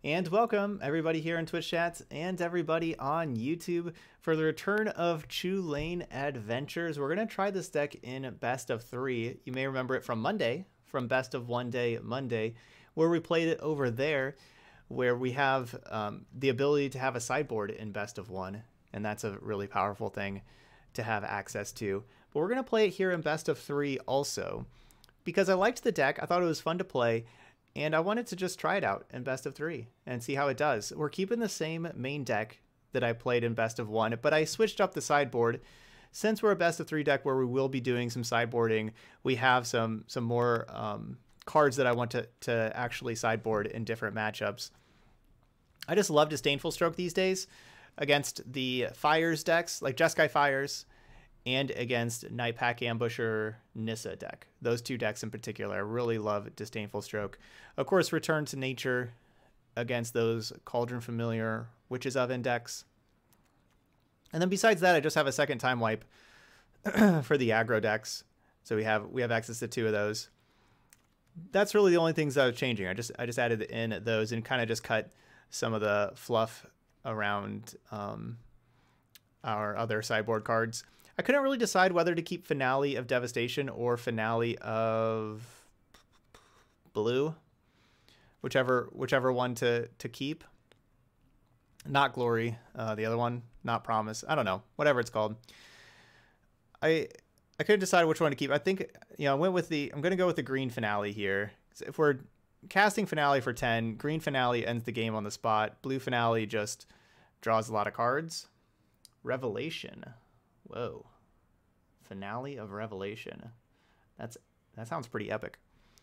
And welcome everybody here in Twitch chats and everybody on YouTube for the return of Chulane Adventures. We're going to try this deck in best of 3. You may remember it from Monday, from best of 1 day Monday, where we played it over there, where we have the ability to have a sideboard in best of 1. And that's a really powerful thing to have access to. But we're going to play it here in best of 3 also, because I liked the deck. I thought it was fun to play. And I wanted to just try it out in best of 3 and see how it does. We're keeping the same main deck that I played in best of 1, but I switched up the sideboard. Since we're a best of 3 deck where we will be doing some sideboarding, we have some more cards that I want to actually sideboard in different matchups. I just love Disdainful Stroke these days against the Fires decks, like Jeskai Fires, and against Night Pack Ambusher Nissa deck. Those two decks in particular, I really love Disdainful Stroke. Of course, Return to Nature against those Cauldron Familiar Witch's Oven decks. And then besides that, I just have a second Time Wipe for the aggro decks. So we have access to 2 of those. That's really the only things that I was changing. I just added in those and kind of just cut some of the fluff around our other sideboard cards. I couldn't really decide whether to keep Finale of Devastation or Finale of Blue, whichever one to keep. Not Glory, the other one, not Promise. I don't know, whatever it's called. I couldn't decide which one to keep. I think I went with I'm going to go with the green Finale here. If we're casting Finale for 10, green Finale ends the game on the spot. Blue Finale just draws a lot of cards. Revelation. Whoa. Finale of Revelation. That sounds pretty epic.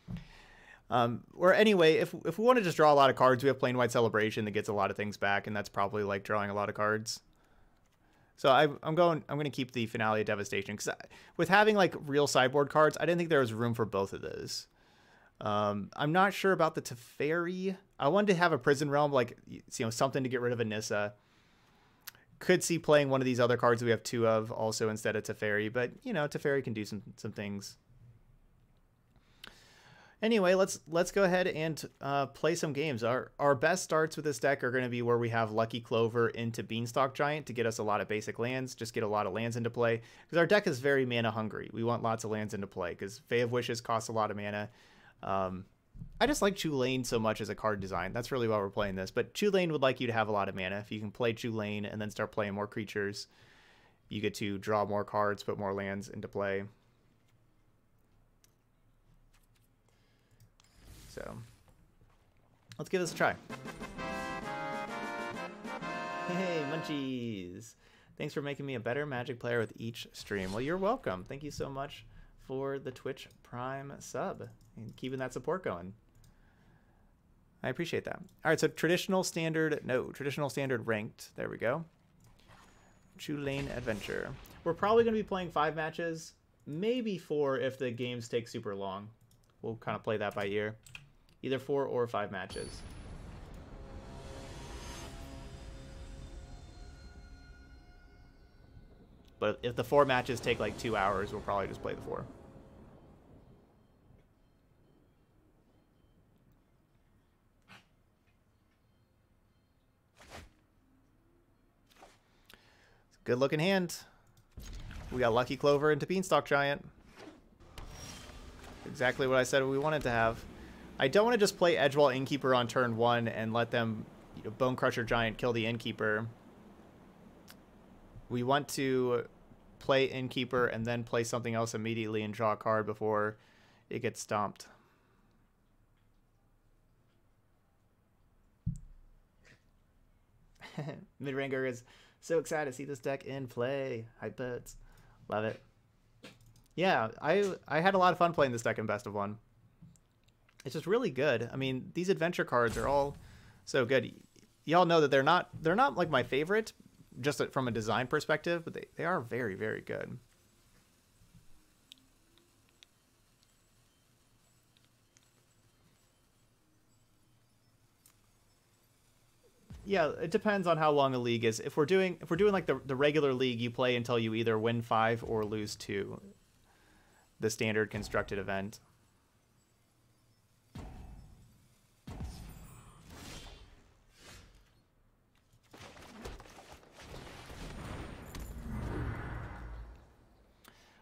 Or anyway, if we want to just draw a lot of cards, we have Plain White Celebration that gets a lot of things back, and that's probably like drawing a lot of cards. So I'm going to keep the Finale of Devastation, because with having like real sideboard cards, I didn't think there was room for both of those. I'm not sure about the Teferi. I wanted to have a Prison Realm, like something to get rid of a Nissa. Could see playing one of these other cards we have 2 of also instead of Teferi, but Teferi can do some things. Anyway, let's go ahead and play some games. Our best starts with this deck are going to be where we have Lucky Clover into Beanstalk Giant to get us a lot of basic lands, just get a lot of lands into play, because our deck is very mana hungry. We want lots of lands into play because Fae of Wishes costs a lot of mana. I just like Chulane so much as a card design. That's really why we're playing this. But Chulane would like you to have a lot of mana. If you can play Chulane and then start playing more creatures, you get to draw more cards, put more lands into play. So let's give this a try. Hey, Munchies. Thanks for making me a better Magic player with each stream. Well, you're welcome. Thank you so much for the Twitch Prime sub and keeping that support going. I appreciate that. All right, so traditional standard ranked. There we go. Chulane Adventure. We're probably going to be playing 5 matches, maybe 4 if the games take super long. We'll kind of play that by ear. Either 4 or 5 matches. But if the 4 matches take like 2 hours, we'll probably just play the 4. Good looking hand. We got Lucky Clover into Beanstalk Giant. Exactly what I said we wanted to have. I don't want to just play Edgewall Innkeeper on turn 1 and let them Bone Crusher Giant kill the Innkeeper. We want to play Innkeeper and then play something else immediately and draw a card before it gets stomped. Midranger is so excited to see this deck in play. Hype bets. Love it. Yeah, I had a lot of fun playing this deck in best of 1. It's just really good. I mean, these adventure cards are all so good. Y'all know that they're not like my favorite, just from a design perspective, but they are very, very good. Yeah, it depends on how long a league is. If we're doing like the regular league, you play until you either win 5 or lose 2. The standard constructed event.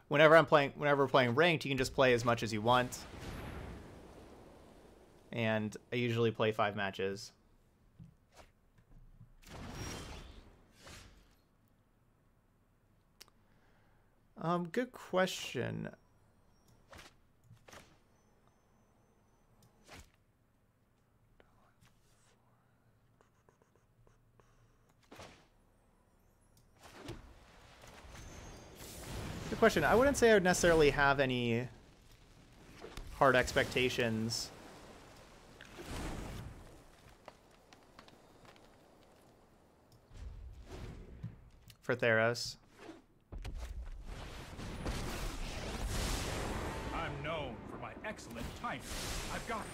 whenever we're playing ranked, you can just play as much as you want. And I usually play 5 matches. Good question. Good question. I wouldn't say I would necessarily have any hard expectations. For Theros. I'm known for my excellent timing. I've got it.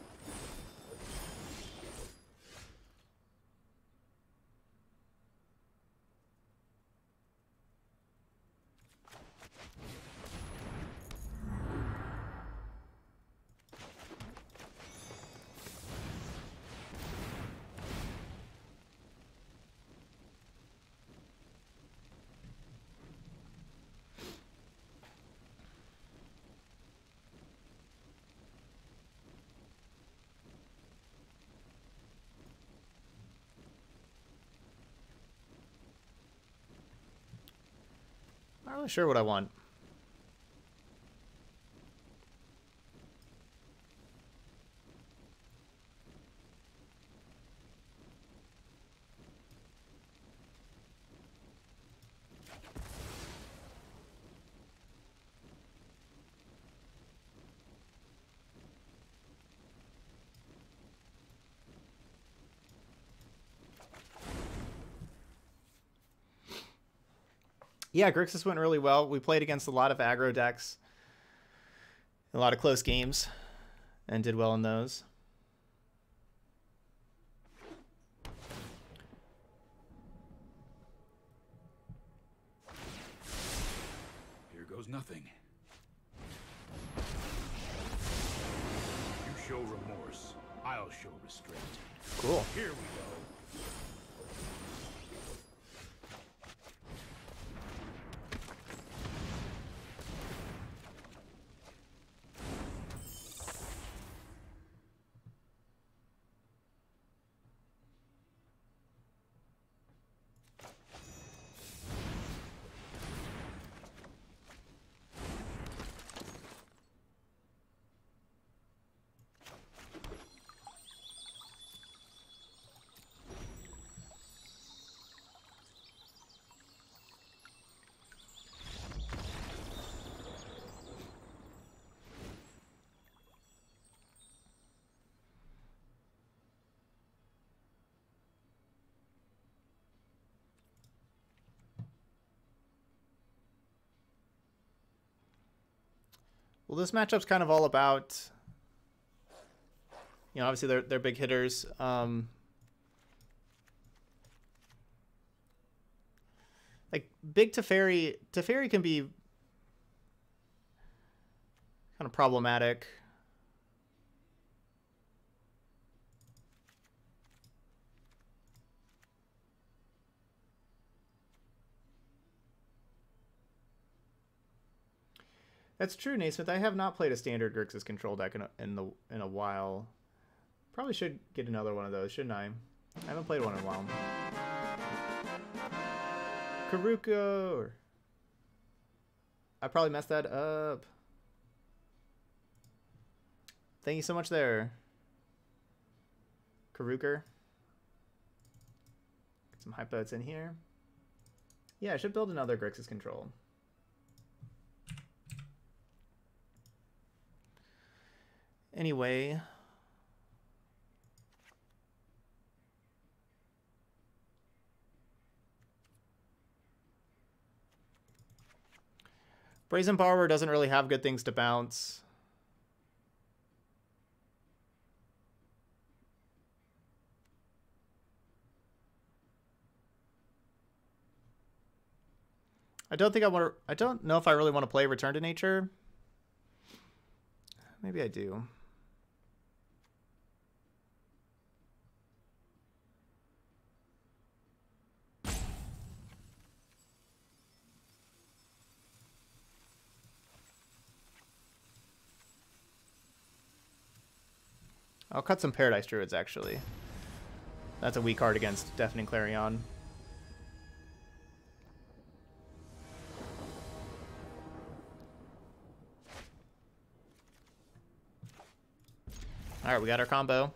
Not really sure what I want. Yeah, Grixis went really well. We played against a lot of aggro decks, a lot of close games, and did well in those. Here goes nothing. You show remorse, I'll show restraint. Cool. Here we go. Well, this matchup's kind of all about, you know, obviously they're big hitters. Like big Teferi can be kind of problematic. That's true, Naismith. I have not played a standard Grixis control deck in a while. Probably should get another one of those, shouldn't I? I haven't played one in a while. Karuko. I probably messed that up. Thank you so much there, Karuker. Get some hypots in here. Yeah, I should build another Grixis control. Anyway, Brazen Borrower doesn't really have good things to bounce. I don't know if I really want to play Return to Nature. Maybe I do. I'll cut some Paradise Druids, actually. That's a weak card against Deafening Clarion. Alright, we got our combo.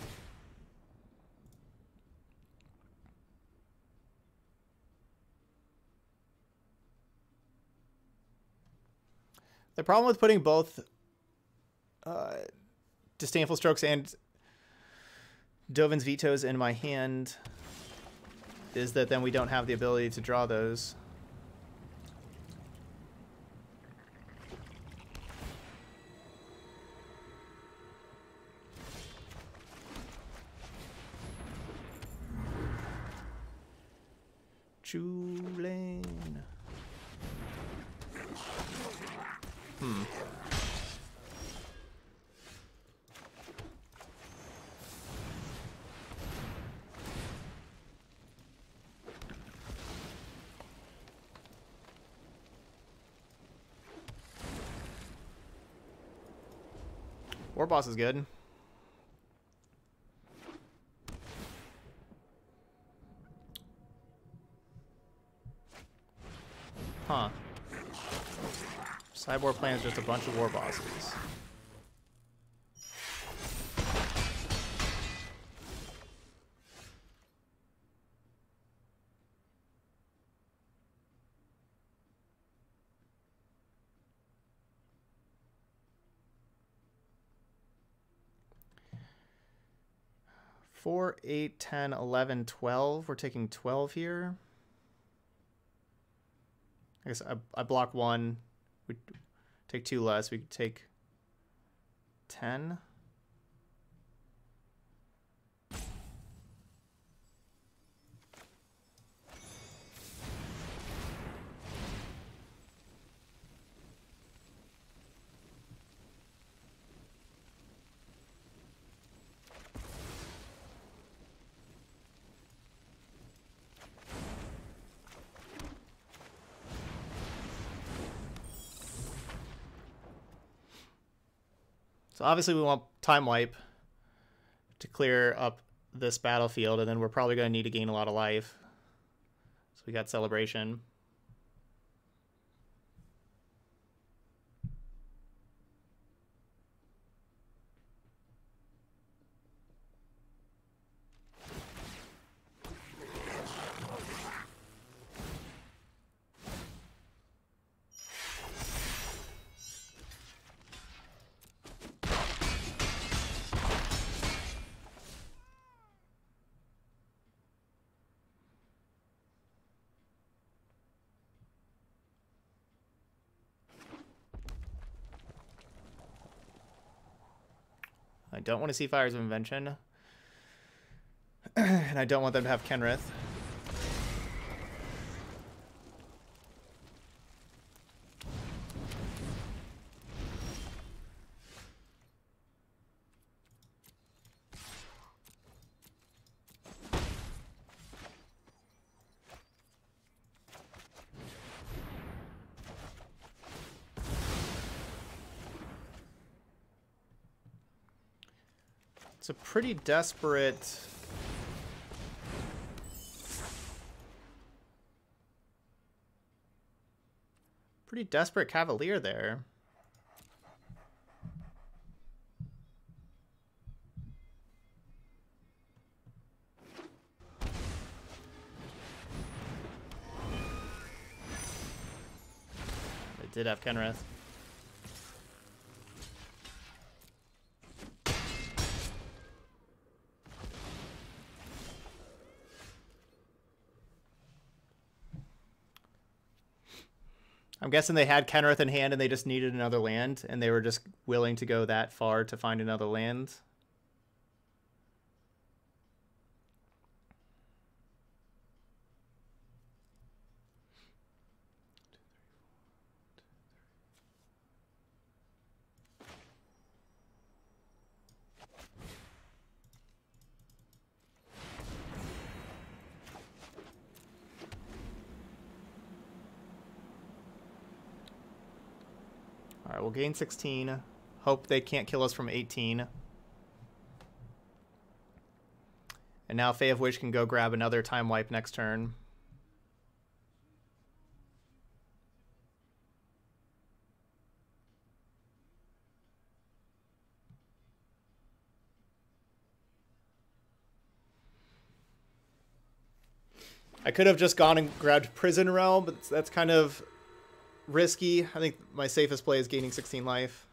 The problem with putting both Disdainful Strokes and Dovin's Vetoes in my hand is that then we don't have the ability to draw those. Chulane. War Boss is good. Huh. Sideboard plan is just a bunch of War Bosses. Four, 8, 10, 11, 12. We're taking 12 here. I guess I block 1. We take 2 less. We could take 10. So obviously we want Time Wipe to clear up this battlefield, and then we're probably going to need to gain a lot of life. So we got Celebration. I don't want to see Fires of Invention. And I don't want them to have Kenrith. It's a pretty desperate... Cavalier there. They did have Kenrith. I'm guessing they had Kenrith in hand and they just needed another land, and they were just willing to go that far to find another land. Alright, we'll gain 16. Hope they can't kill us from 18. And now Fae of Wish can go grab another time wipe next turn. I could have just gone and grabbed Prison Realm, but that's kind of risky. I think my safest play is gaining 16 life.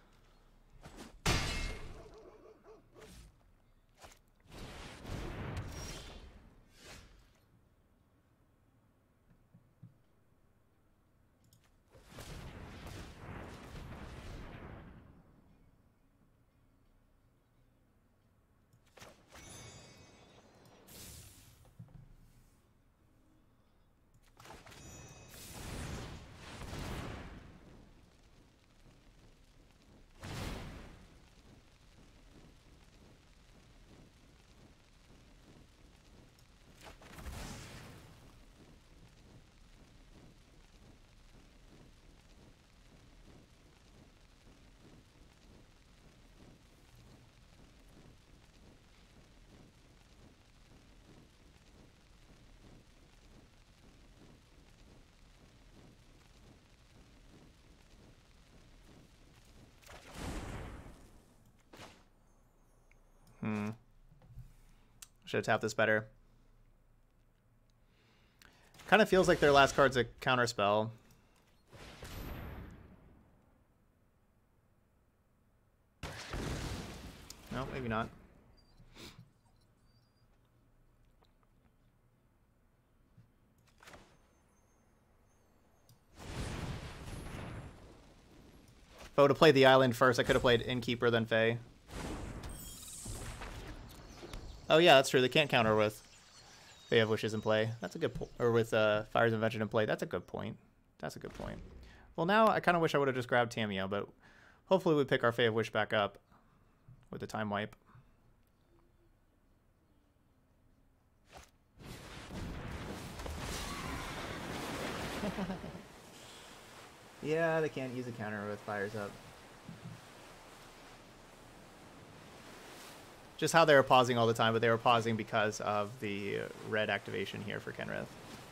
Should have tapped this better. Kind of feels like their last card's a counterspell. No, maybe not. If I would have played the island first, I could have played Innkeeper then Fae. Oh yeah, that's true. They can't counter with Fae of Wishes in play. That's a good point. Or with Fire's Invention in play. That's a good point. That's a good point. Well, now I kind of wish I would have just grabbed Tamiyo, but hopefully we pick our Fae of Wish back up with the time wipe. Yeah, they can't use a counter with Fires Up. Just how they were pausing all the time, but they were pausing because of the red activation here for Kenrith.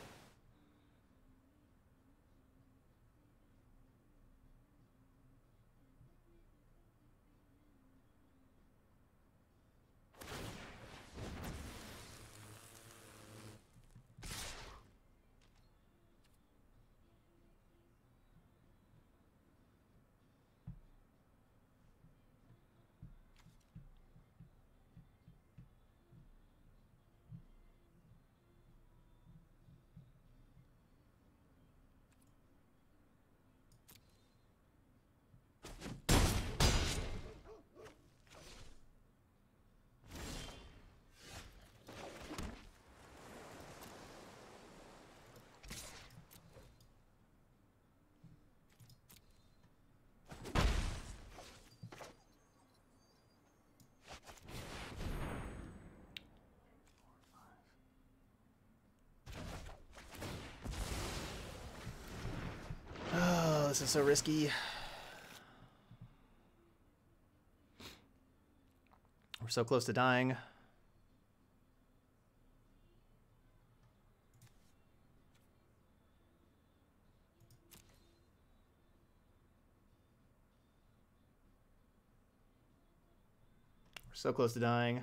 This is so risky. We're so close to dying. We're so close to dying.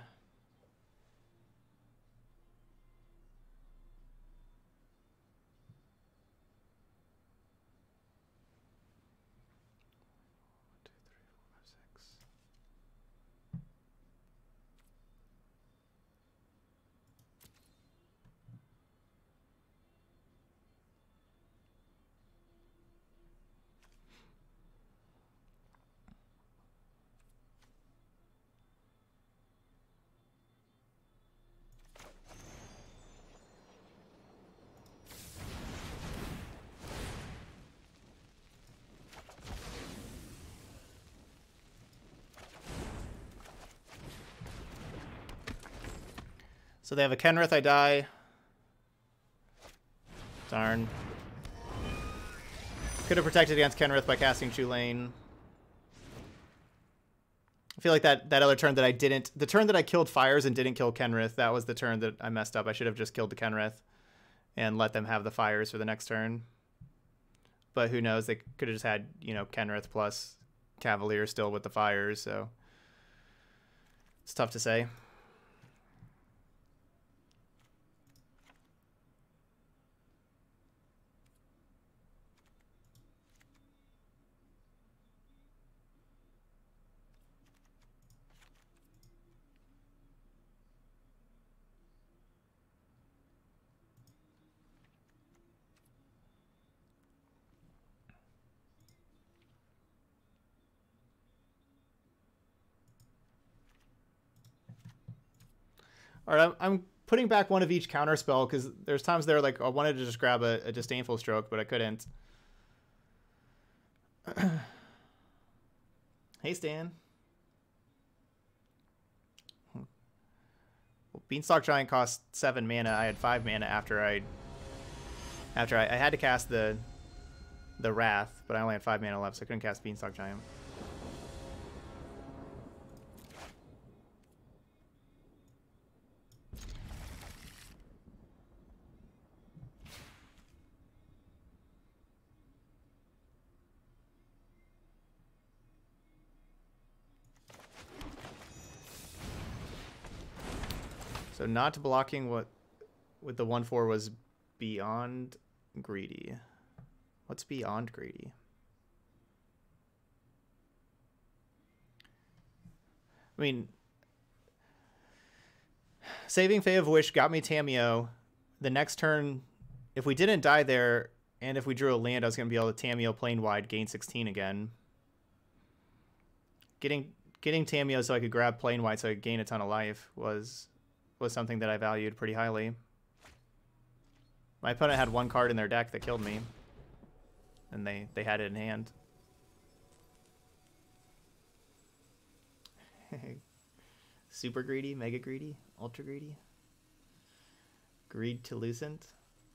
So they have a Kenrith, I die. Darn. Could have protected against Kenrith by casting Chulane. I feel like that other turn that I didn't, the turn that I killed Fires and didn't kill Kenrith, that was the turn that I messed up. I should have just killed the Kenrith and let them have the Fires for the next turn. But who knows? They could have just had, you know, Kenrith plus Cavalier still with the Fires, so it's tough to say. All right, I'm putting back one of each counter spell because there's times there like I wanted to just grab a Disdainful Stroke, but I couldn't. Hey, Stan. Well, Beanstalk Giant cost 7 mana. I had 5 mana after I had to cast the Wrath, but I only had 5 mana left, so I couldn't cast Beanstalk Giant. So not blocking what with the 1/4 was Beyond Greedy. What's Beyond Greedy? I mean, saving Fae of Wish got me Tamiyo. The next turn, if we didn't die there, and if we drew a land, I was going to be able to Tamiyo plane wide, gain 16 again. Getting Tamiyo so I could grab plane wide so I could gain a ton of life was something that I valued pretty highly. My opponent had 1 card in their deck that killed me, and they had it in hand. Super greedy, mega greedy, ultra greedy. Greed to Lucent.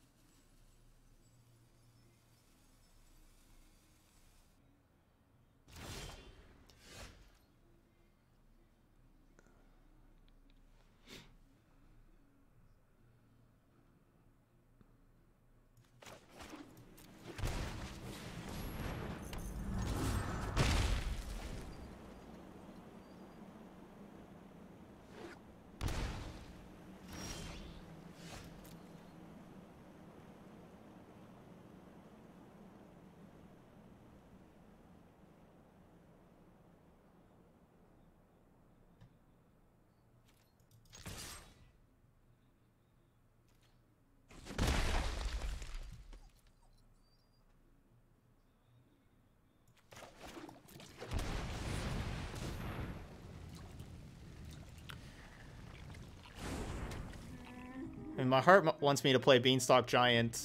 And my heart wants me to play Beanstalk Giant.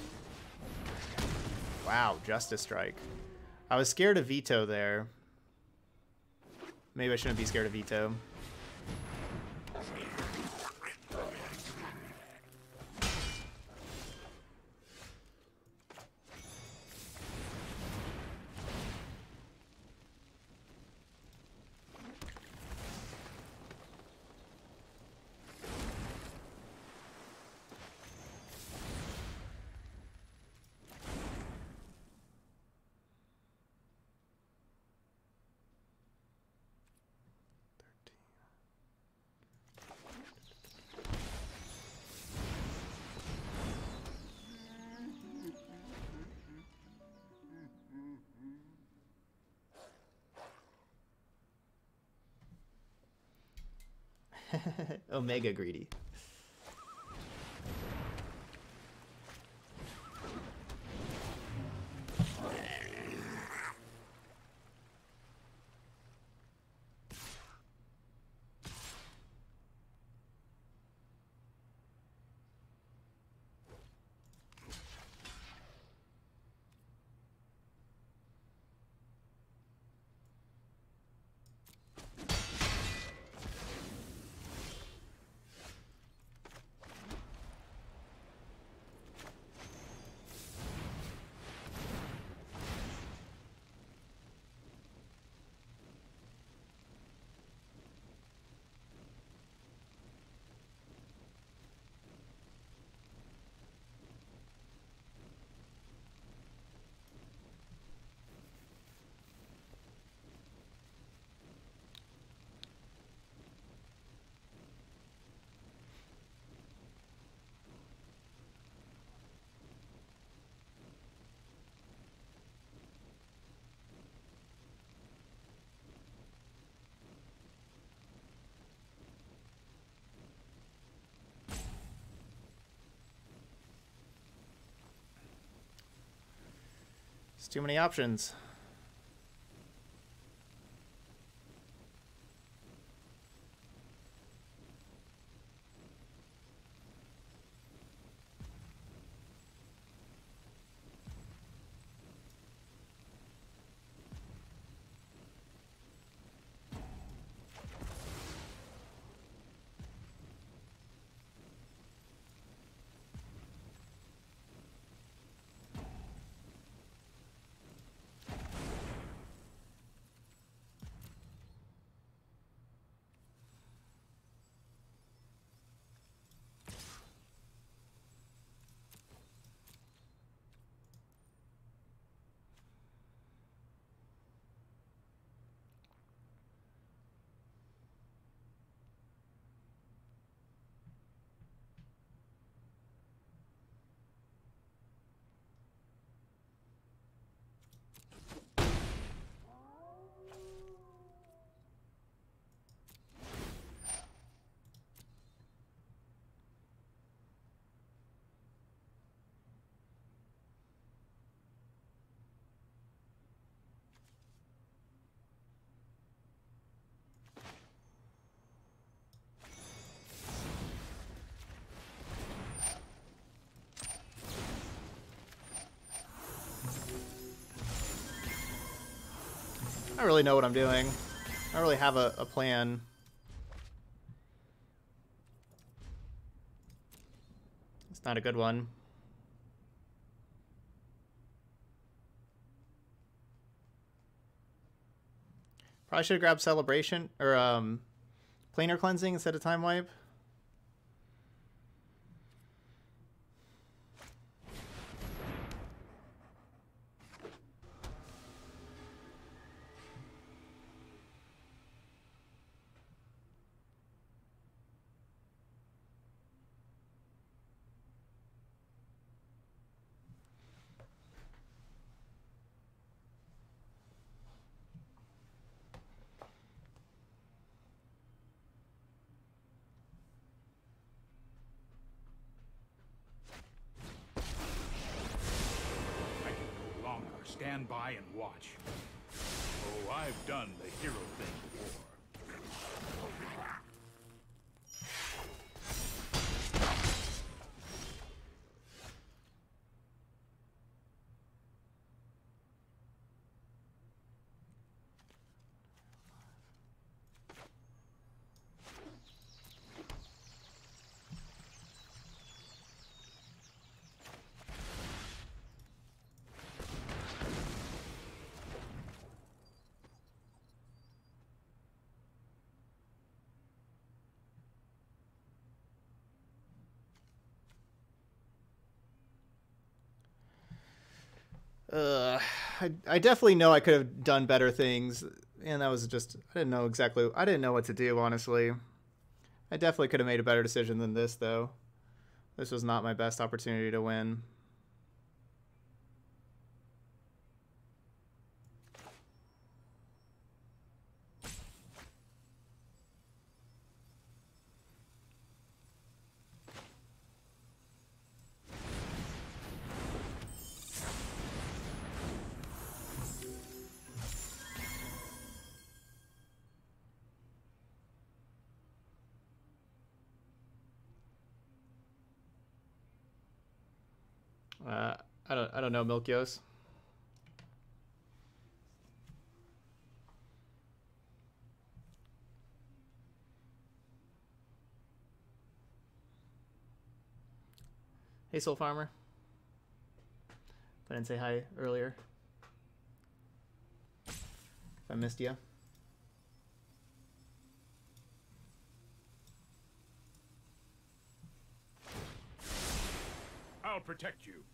Wow, Justice Strike. I was scared of Veto there. Maybe I shouldn't be scared of Veto. Omega greedy. There's too many options. I don't really know what I'm doing. I don't really have a plan. It's not a good one. Probably should have grabbed Celebration or Planar Cleansing instead of Time Wipe. Stand by and watch. Oh, I've done the hero thing before. I definitely know I could have done better things, and that was just, I didn't know what to do, honestly. I definitely could have made a better decision than this, though. This was not my best opportunity to win. I don't know, Milkios. Hey, Soul Farmer. I didn't say hi earlier. If I missed you. I'll protect you.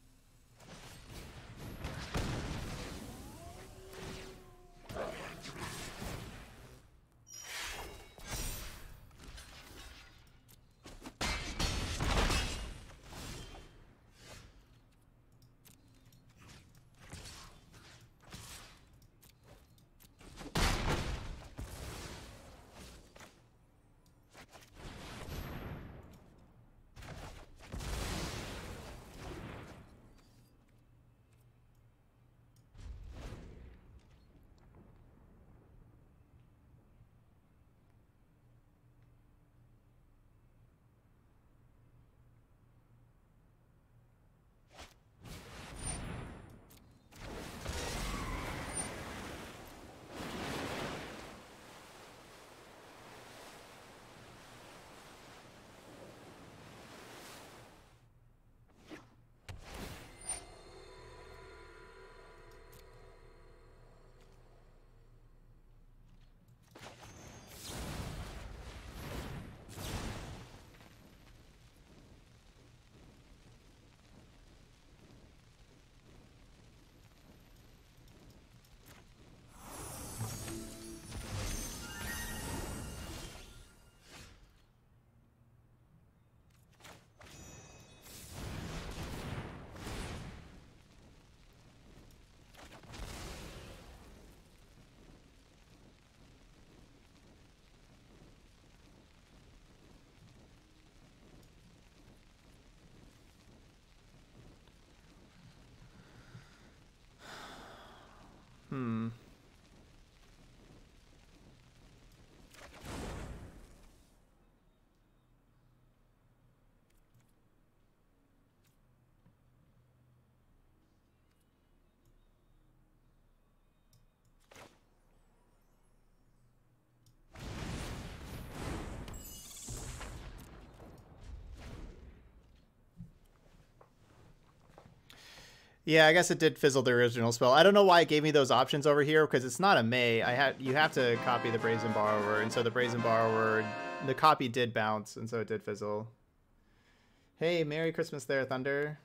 Yeah, I guess it did fizzle the original spell. I don't know why it gave me those options over here, because it's not a May. You have to copy the Brazen Borrower, and so the Brazen Borrower, the copy did bounce, and so it did fizzle. Hey, Merry Christmas there, Thunder.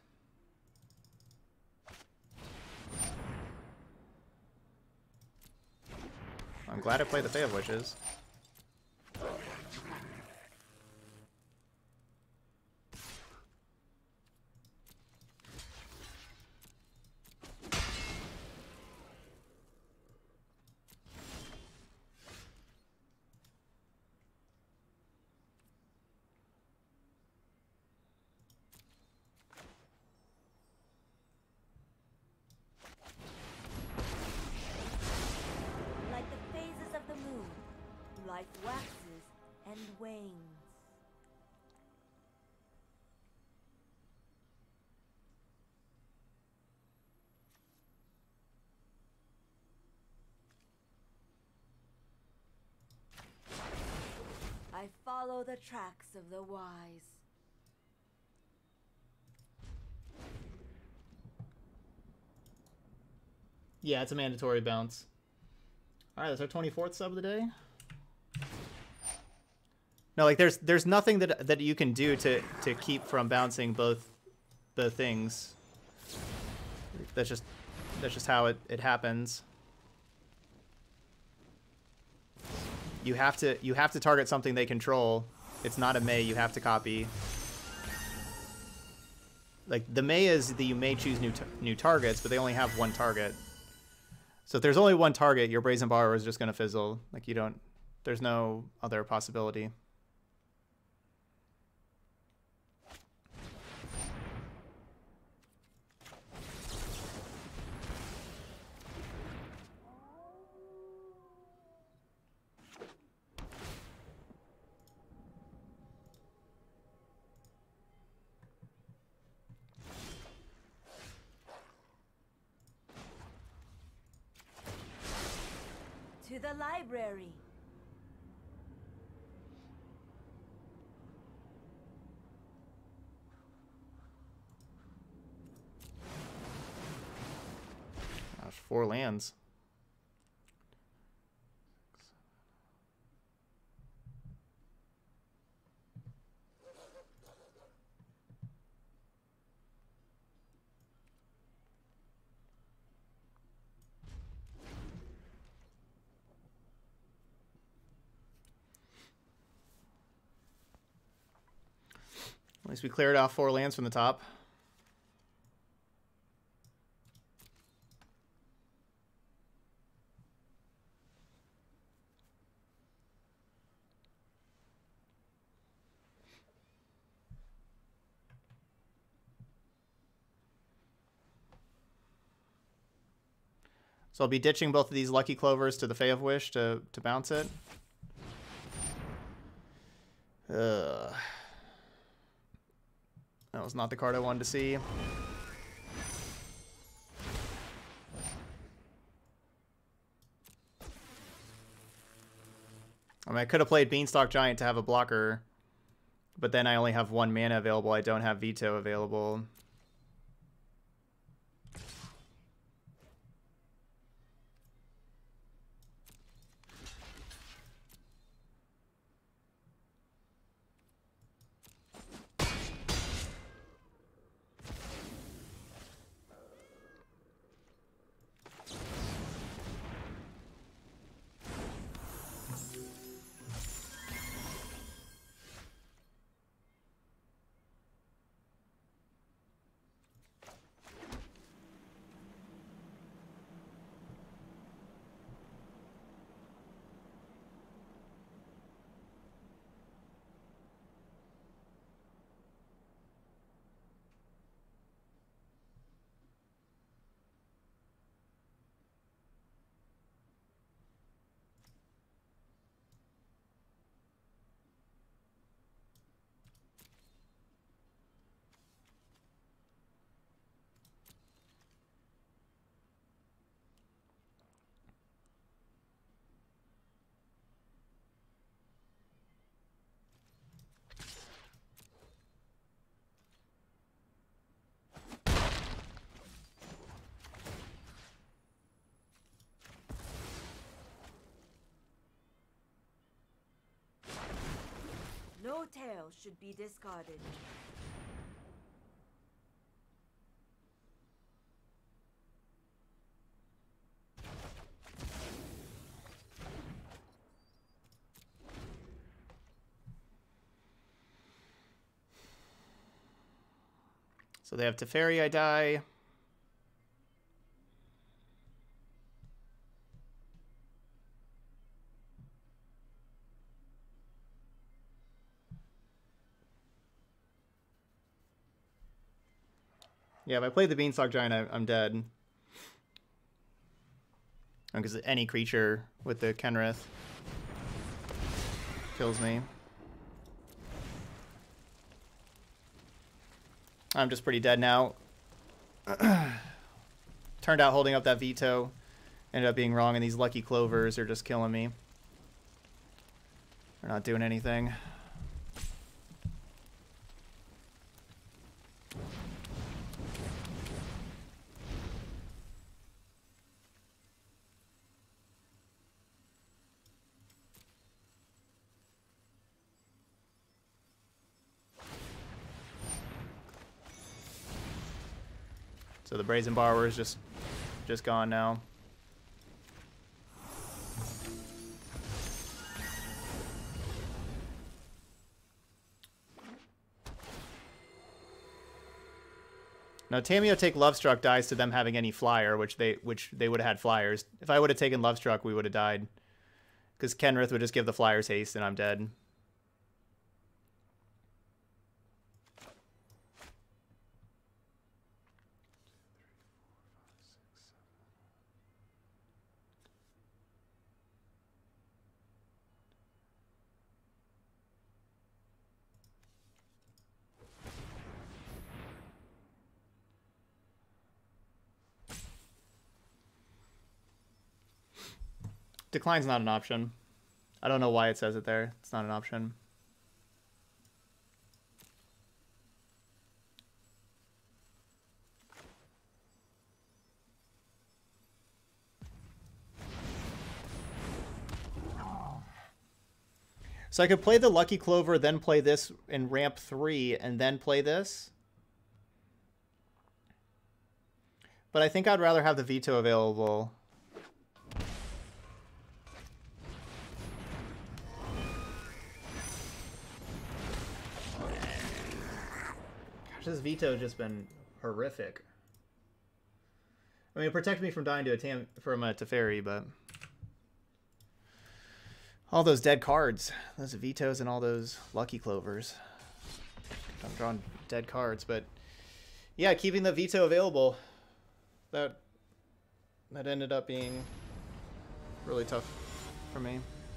I'm glad I played the Fae of Witches. Life waxes and wanes. I follow the tracks of the wise. Yeah, it's a mandatory bounce. All right, that's our 24th sub of the day. No, like there's nothing that you can do to keep from bouncing both the things. That's just how it happens. You have to target something they control. It's not a May, you have to copy. Like the May is that you may choose new targets, but they only have one target. So if there's only one target, your Brazen Borrower is just gonna fizzle. Like there's no other possibility. To the library. Gosh, 4 lands. At least we cleared off 4 lands from the top. So I'll be ditching both of these Lucky Clovers to the Fae of Wish to bounce it. That was not the card I wanted to see. I mean, I could have played Beanstalk Giant to have a blocker, but then I only have 1 mana available. I don't have Veto available. should be discarded. So they have Teferi, I die. Yeah, if I play the Beanstalk Giant, I'm dead. Because any creature with the Kenrith kills me. I'm just pretty dead now. Turned out holding up that veto ended up being wrong, and these lucky clovers are just killing me. They're not doing anything. So the Brazen Borrower is just gone now. Now Tamiyo take Lovestruck dies to them having any flyer, which they would have had flyers. If I would have taken Lovestruck, we would have died. Because Kenrith would just give the flyers haste and I'm dead. Decline's not an option. I don't know why it says it there. It's not an option. So I could play the Lucky Clover, then play this in ramp 3, and then play this. But I think I'd rather have the veto available. This veto just been horrific. I mean, it protected me from dying to a Teferi, but all those dead cards, those vetoes, and all those lucky clovers. I'm drawing dead cards, but yeah, keeping the veto available, that ended up being really tough for me.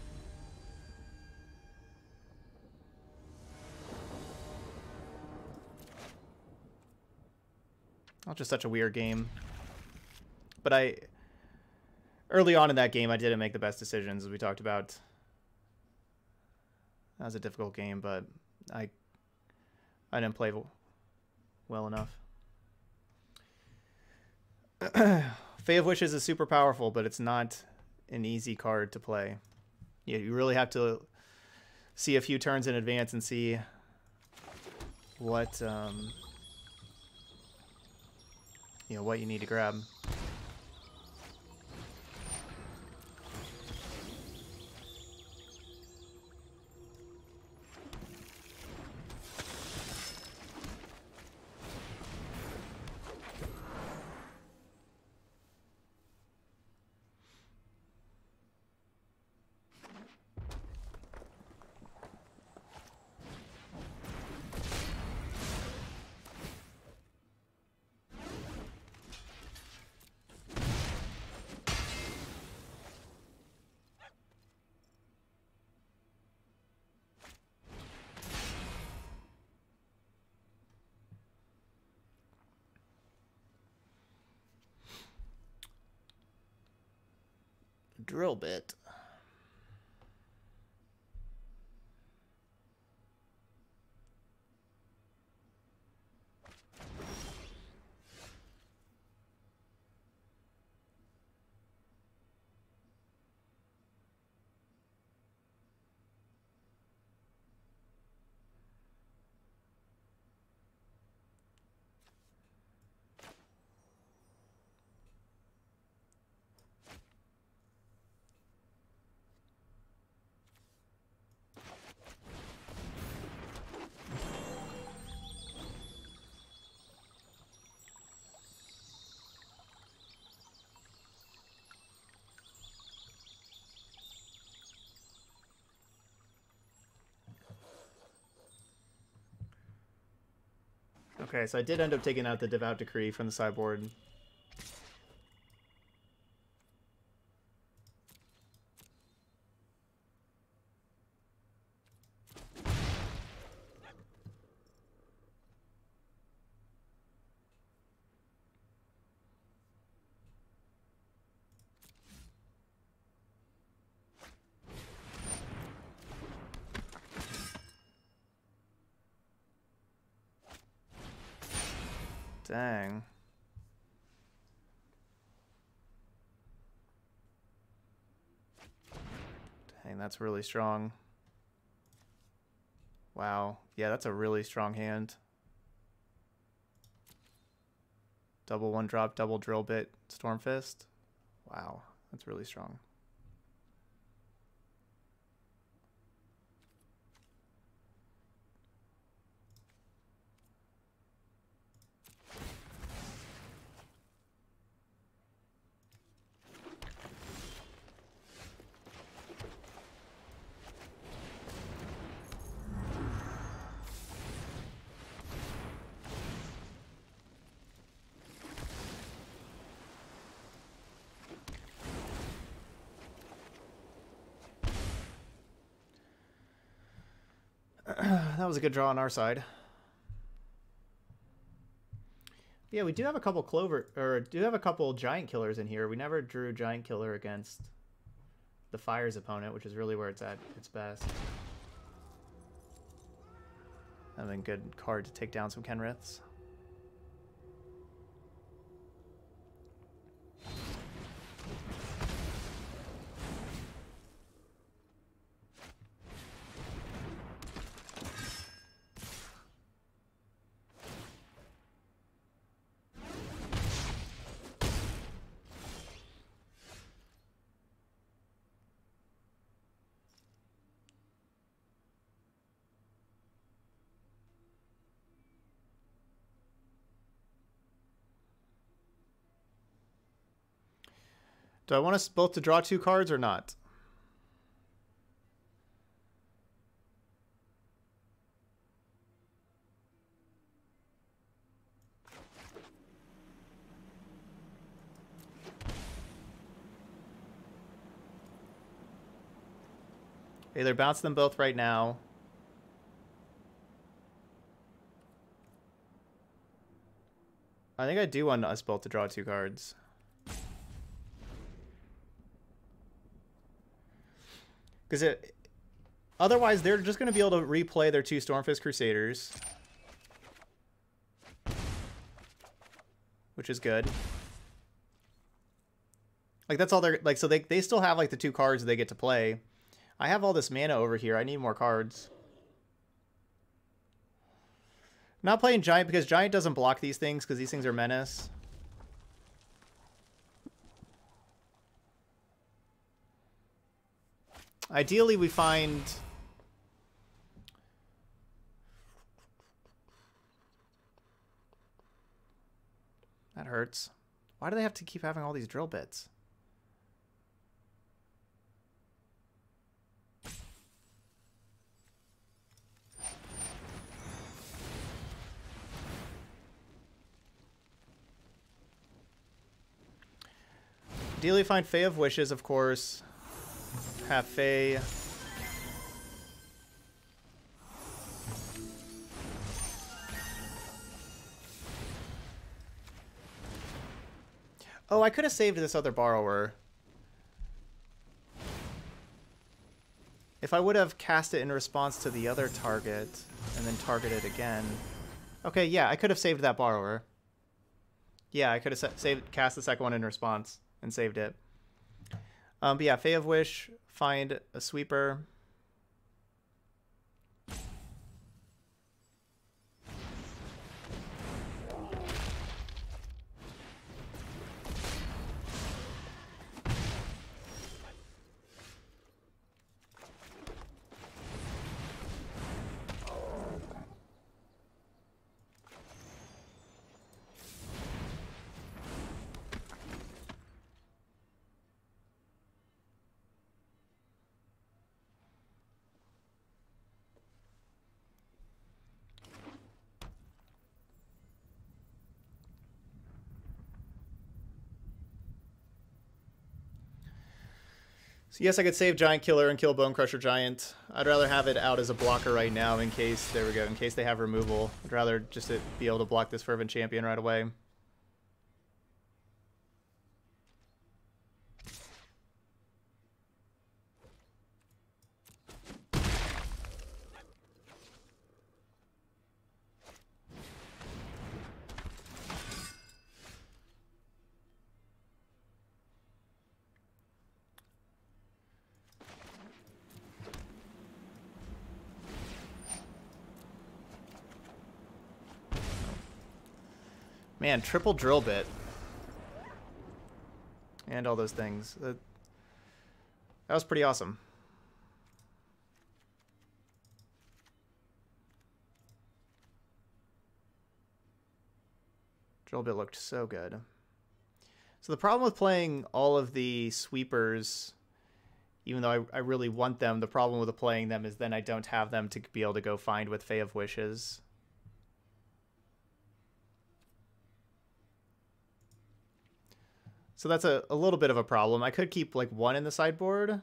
Not just such a weird game. But early on in that game, I didn't make the best decisions, as we talked about. That was a difficult game, but I didn't play well enough. Fae of Wishes is super powerful, but it's not an easy card to play. Yeah, you really have to see a few turns in advance and see what what you need to grab. Drill bit. Okay, so I did end up taking out the Devout Decree from the sideboard. Dang. Dang, that's really strong. Wow. Yeah, that's a really strong hand. Double 1-drop, double drill bit, Stormfist. Wow, that's really strong. That was a good draw on our side. Yeah, we do have a couple giant killers in here. We never drew giant killer against the Fire's opponent, which is really where it's at its best. Having a good card to take down some Kenriths. Do I want us both to draw 2 cards or not? Either bounce them both right now. I think I do want us both to draw 2 cards. Because otherwise, they're just going to be able to replay their 2 Stormfist Crusaders. Which is good. Like, that's all they're... Like, so they still have, like, the 2 cards they get to play. I have all this mana over here. I need more cards. I'm not playing Giant because Giant doesn't block these things because these things are menace. Ideally, we find... That hurts. Why do they have to keep having all these drill bits? Ideally, find Fae of Wishes, of course. Have Fae. Oh, I could have saved this other borrower. If I would have cast it in response to the other target and then targeted again. Okay, yeah, I could have saved that borrower. Yeah, I could have cast the second one in response and saved it. But yeah, Fae of Wish, find a sweeper. So yes, I could save Giant Killer and kill Bone Crusher Giant. I'd rather have it out as a blocker right now in case, there we go, in case they have removal. I'd rather just be able to block this Fervent Champion right away. Man, triple drill bit. And all those things. That was pretty awesome. Drill bit looked so good. So the problem with playing all of the sweepers, even though I really want them, the problem with playing them is then I don't have them to be able to go find with Fae of Wishes. So that's a little bit of a problem. I could keep like one in the sideboard.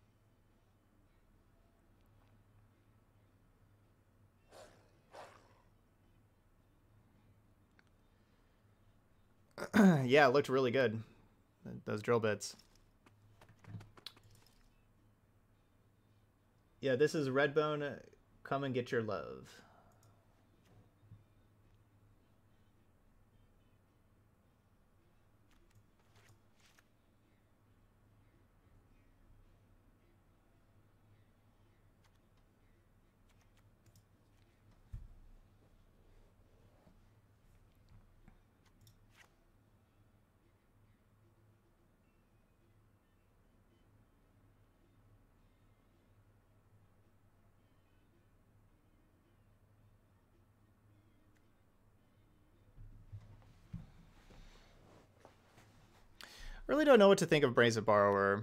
Yeah, it looked really good. Those drill bits. Yeah, this is Redbone. Come and get your love. Really don't know what to think of Brazen Borrower.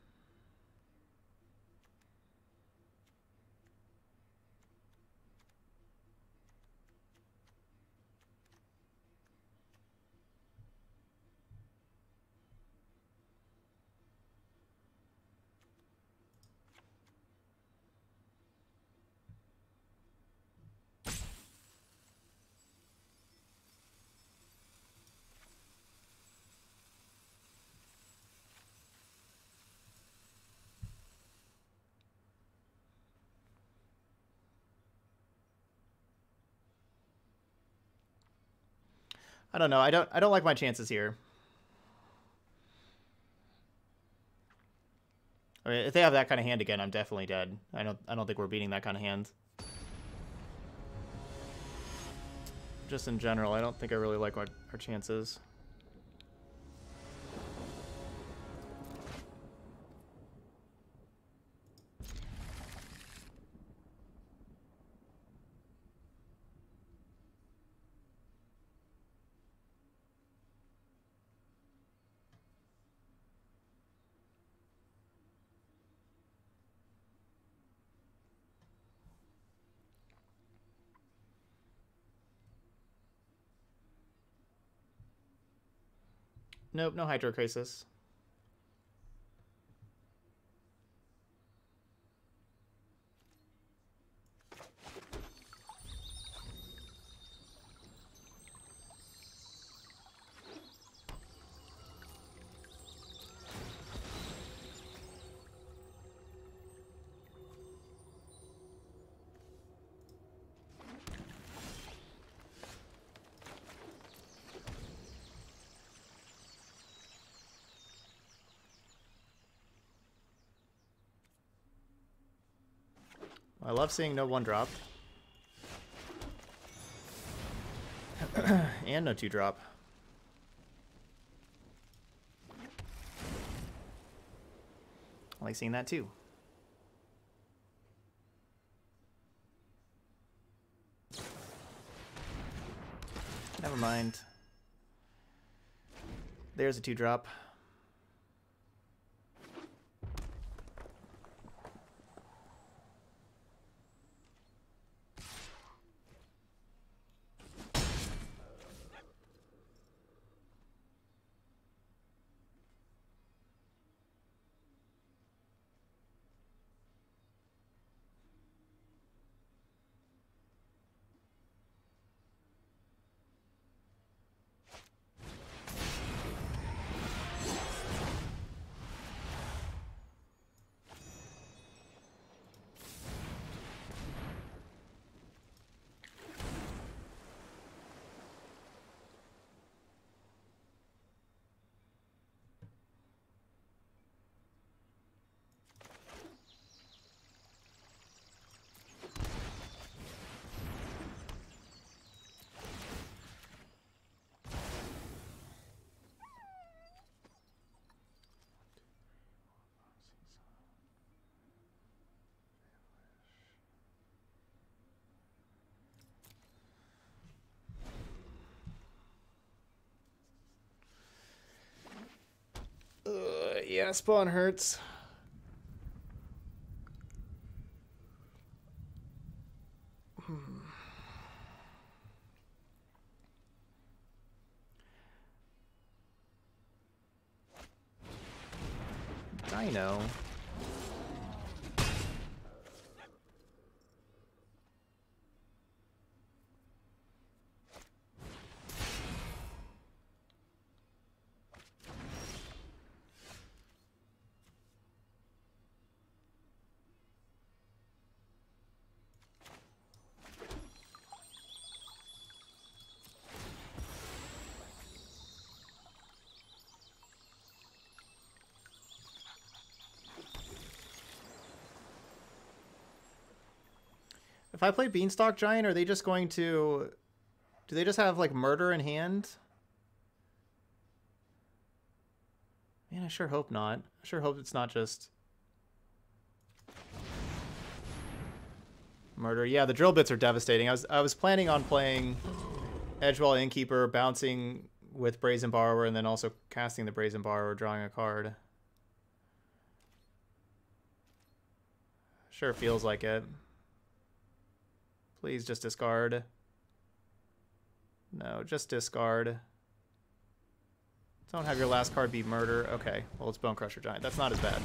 I don't know. I don't like my chances here. I mean, if they have that kind of hand again, I'm definitely dead. I don't think we're beating that kind of hand. Just in general, I don't think I really like our chances. Nope, no Hydrocrisis. I love seeing no 1-drop. And no 2-drop. I like seeing that too. Never mind. There's a 2-drop. Yeah, spawn hurts. Dino. If I play Beanstalk Giant, are they just going to... Do they just have, like, murder in hand? Man, I sure hope not. I sure hope it's not just... murder. Yeah, the drill bits are devastating. I was planning on playing Edgewall Innkeeper, bouncing with Brazen Borrower, and then also casting the Brazen Borrower, drawing a card. Sure feels like it. Please just discard. No, just discard. Don't have your last card be murder. Okay, well, it's Bone Crusher Giant. That's not as bad.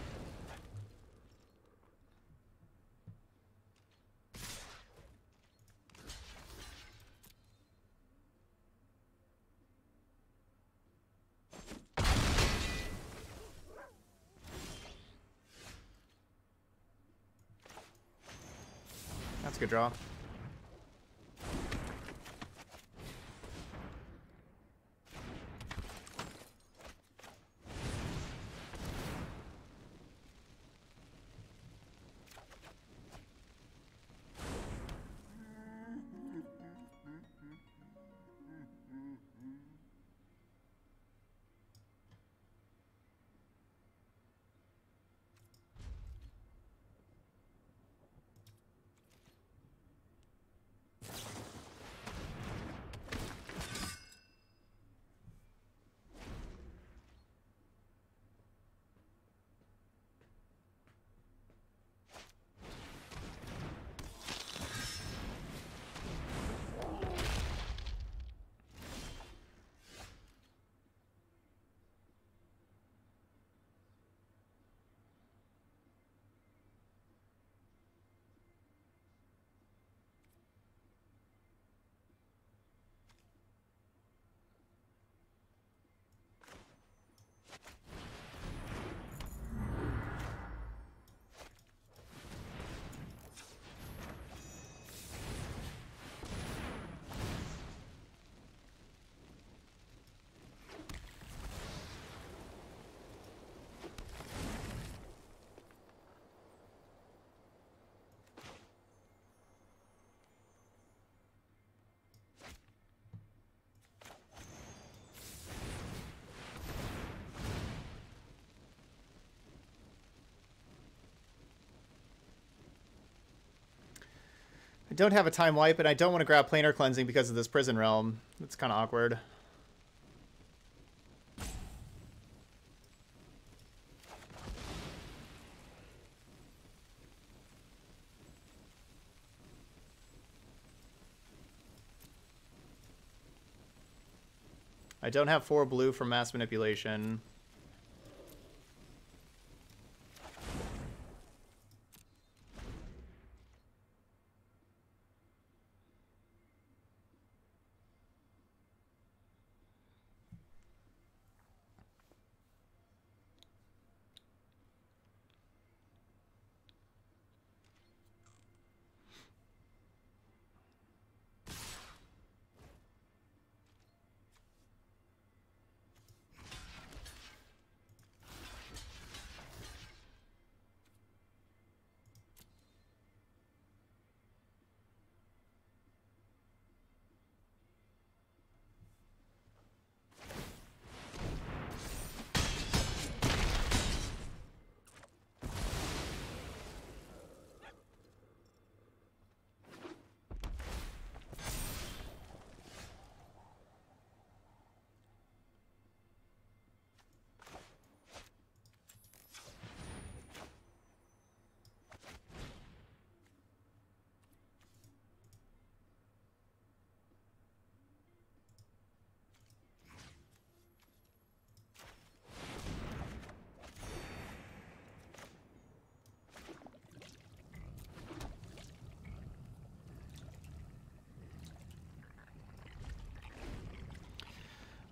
That's a good draw. I don't have a time wipe, and I don't want to grab Planar Cleansing because of this Prison Realm. It's kind of awkward. I don't have 4 blue for Mass Manipulation.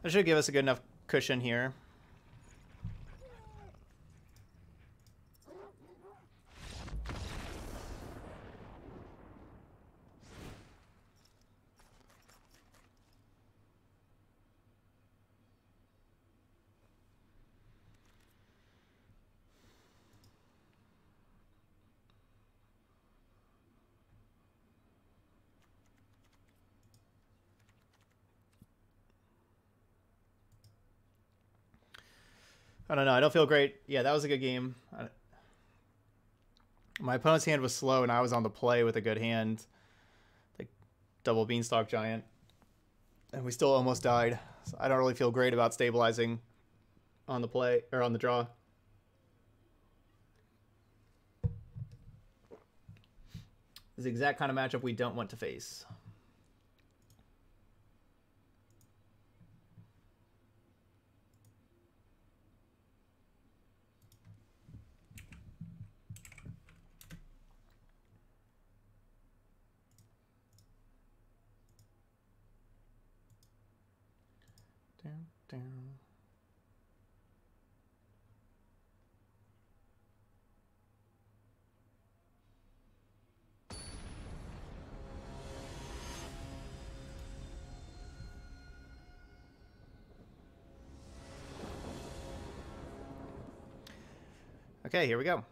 That should give us a good enough cushion here. I don't know. I don't feel great. Yeah, that was a good game. My opponent's hand was slow, and I was on the play with a good hand. Like double Beanstalk Giant. And we still almost died. So I don't really feel great about stabilizing on the play, or on the draw. This is the exact kind of matchup we don't want to face. Down. Okay, here we go.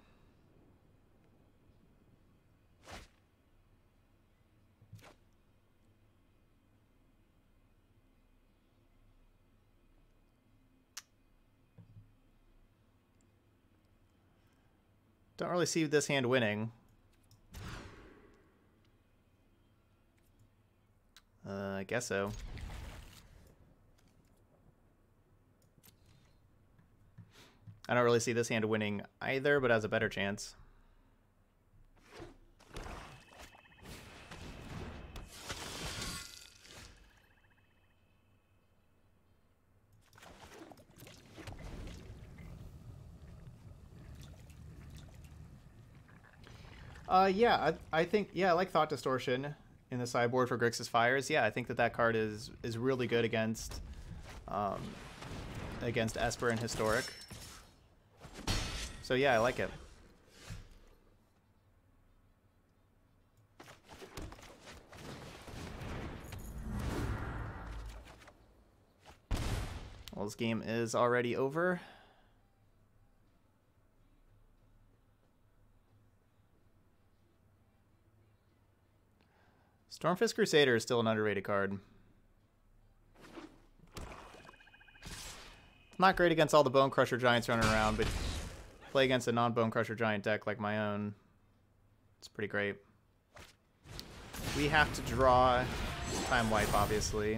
Don't really see this hand winning. I guess so. I don't really see this hand winning either, but has a better chance. Yeah, I think, yeah, I like Thought Distortion in the sideboard for Grixis Fires. Yeah, I think that card is really good against Esper and Historic. So yeah, I like it. Well, this game is already over. Stormfist Crusader is still an underrated card. Not great against all the Bone Crusher Giants running around, but play against a non-Bone Crusher Giant deck like my own, it's pretty great. We have to draw Time Wipe, obviously.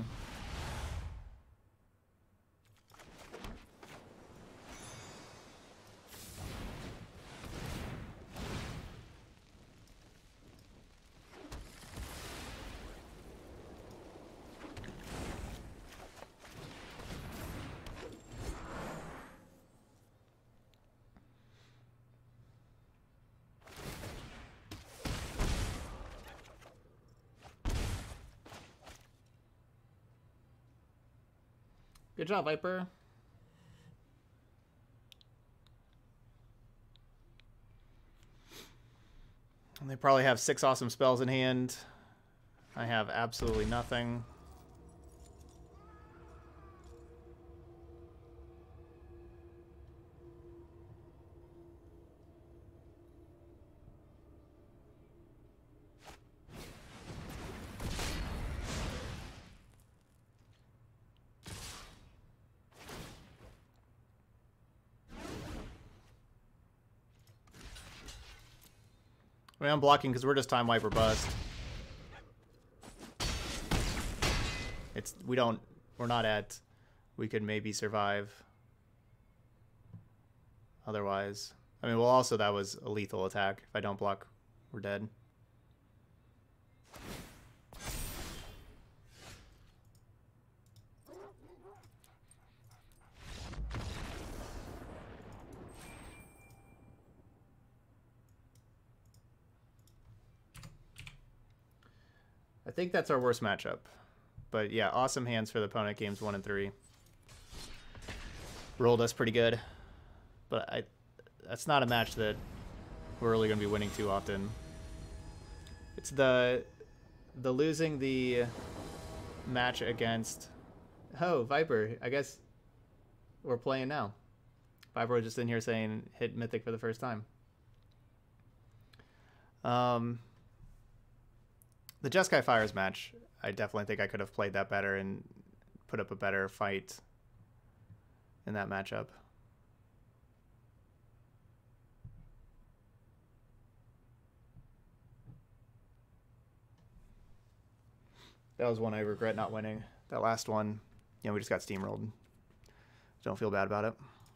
Good job, Viper. And they probably have 6 awesome spells in hand. I have absolutely nothing. I mean, I'm blocking because we're just Time Wipe or bust. We're not at, we could maybe survive. Otherwise, I mean, well, also that was a lethal attack. If I don't block, we're dead. I think that's our worst matchup. But yeah, awesome hands for the opponent games 1 and 3. rolled us pretty good. But that's not a match that we're really going to be winning too often. It's the losing the match against... Oh, Viper. I guess we're playing now. Viper was just in here saying hit Mythic for the first time. The Jeskai Fires match, I definitely think I could have played that better and put up a better fight in that matchup. That was one I regret not winning. That last one, you know, we just got steamrolled. Don't feel bad about it.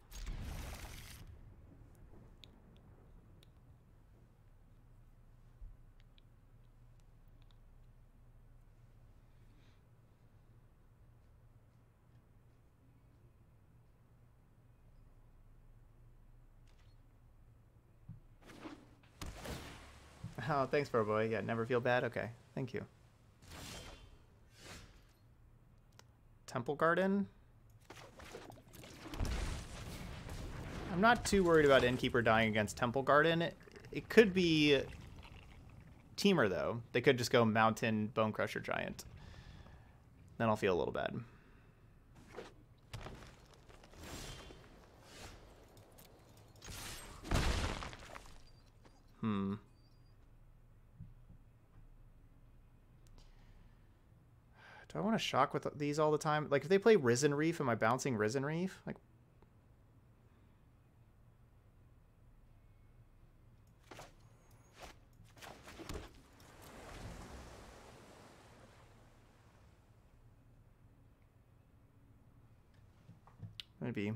Oh, thanks, bro boy. Yeah, never feel bad? Okay, thank you. Temple Garden? I'm not too worried about Innkeeper dying against Temple Garden. It could be Teamer, though. They could just go Mountain Bone Crusher Giant. Then I'll feel a little bad. Do I want to shock with these all the time? Like, if they play Risen Reef, am I bouncing Risen Reef? Like, maybe.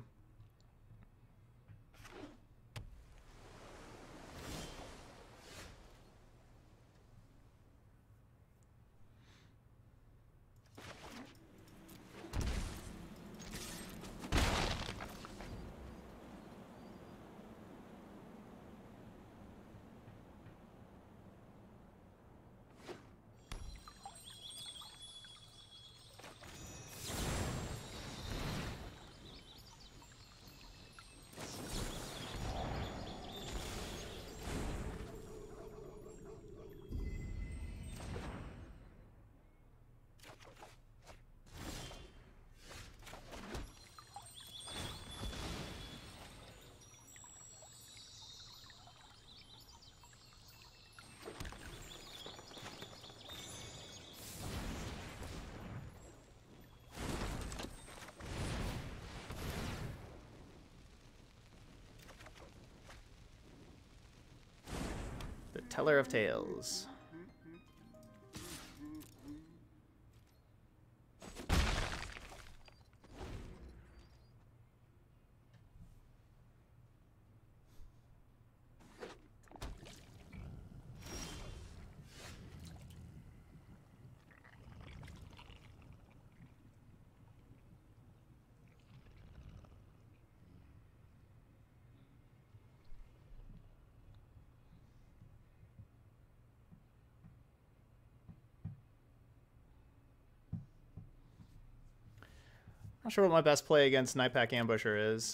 Teller of Tales. Not sure what my best play against Nightpack Ambusher is.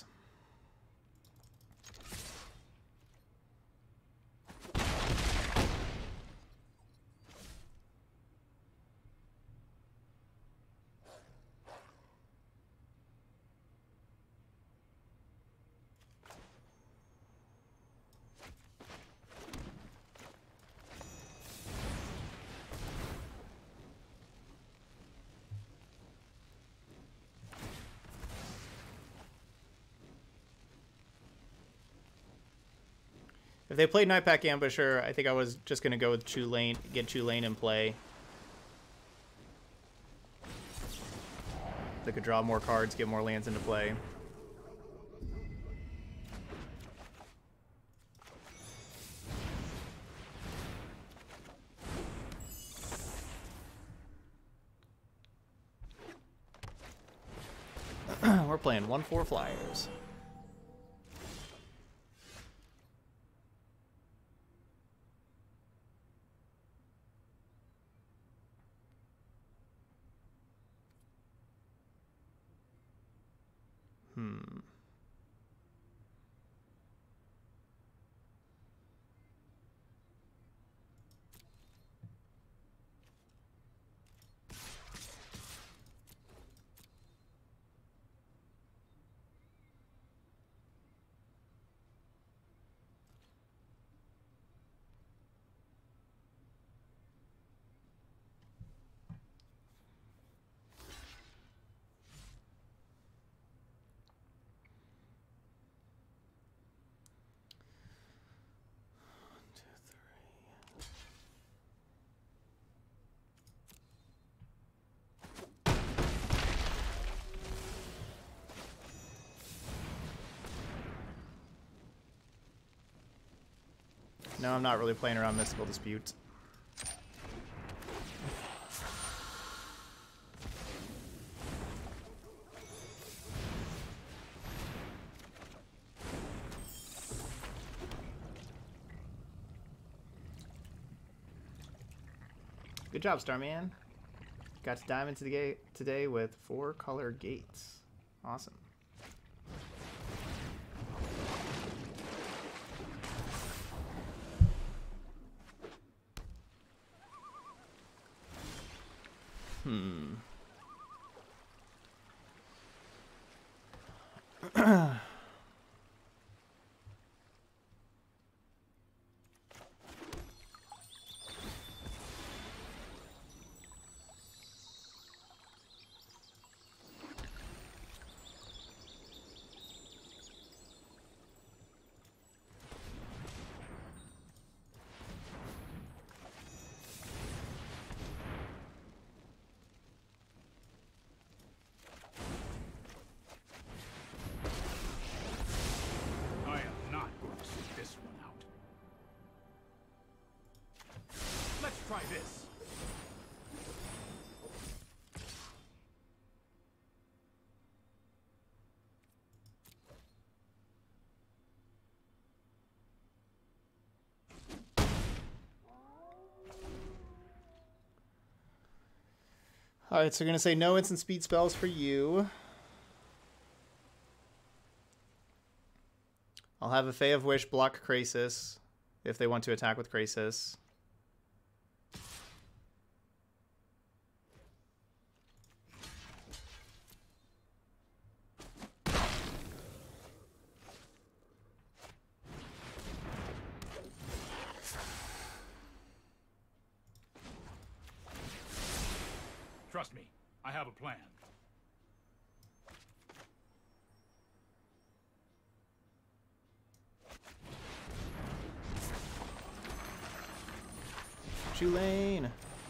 If they played Nightpack Ambusher, I think I was just going to go with Chulane, get Chulane in play. They could draw more cards, get more lands into play. We're playing 1/4 flyers. No, I'm not really playing around Mystical Dispute. Good job, Starman. Got to dive into the gate today with 4 color gates. Awesome. I am not going to sit this one out. Let's try this. Alright, so we're going to say no instant speed spells for you. I'll have a Fae of Wish block Krasis if they want to attack with Krasis. Trust me, I have a plan. Chulane.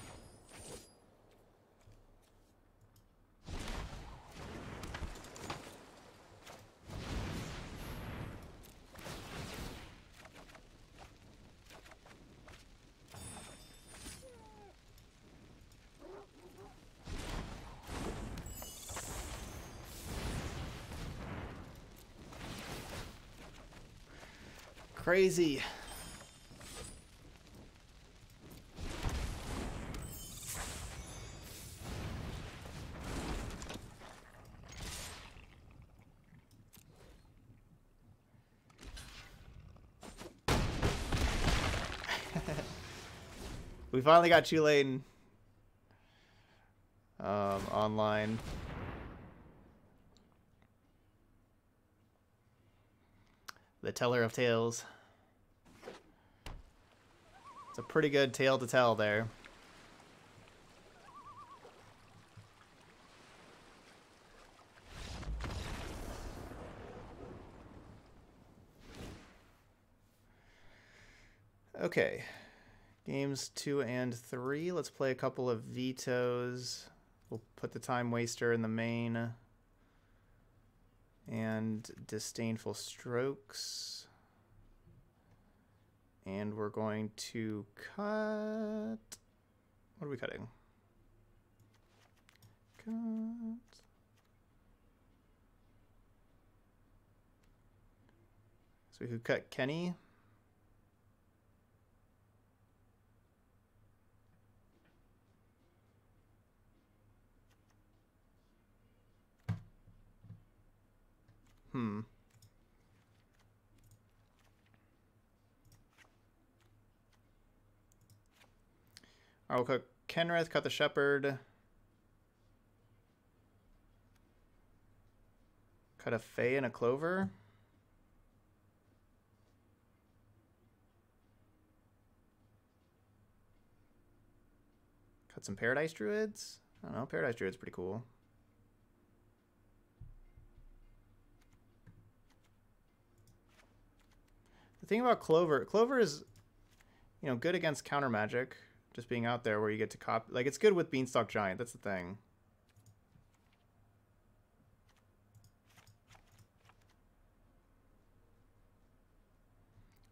Crazy. We finally got Chulane online. The Teller of Tales. It's a pretty good tale to tell there. Okay. Games 2 and 3. Let's play a couple of vetoes. We'll put the Time Waster in the main. And Disdainful Strokes. And we're going to cut... What are we cutting? Cut... So we could cut Kenny. Alright, we'll cut Kenrith, cut the Shepherd. Cut a Fae and a Clover. Cut some Paradise Druids. I don't know, Paradise Druid's pretty cool. The thing about Clover is, you know, good against counter magic. Just being out there where you get to copy. Like, it's good with Beanstalk Giant. That's the thing.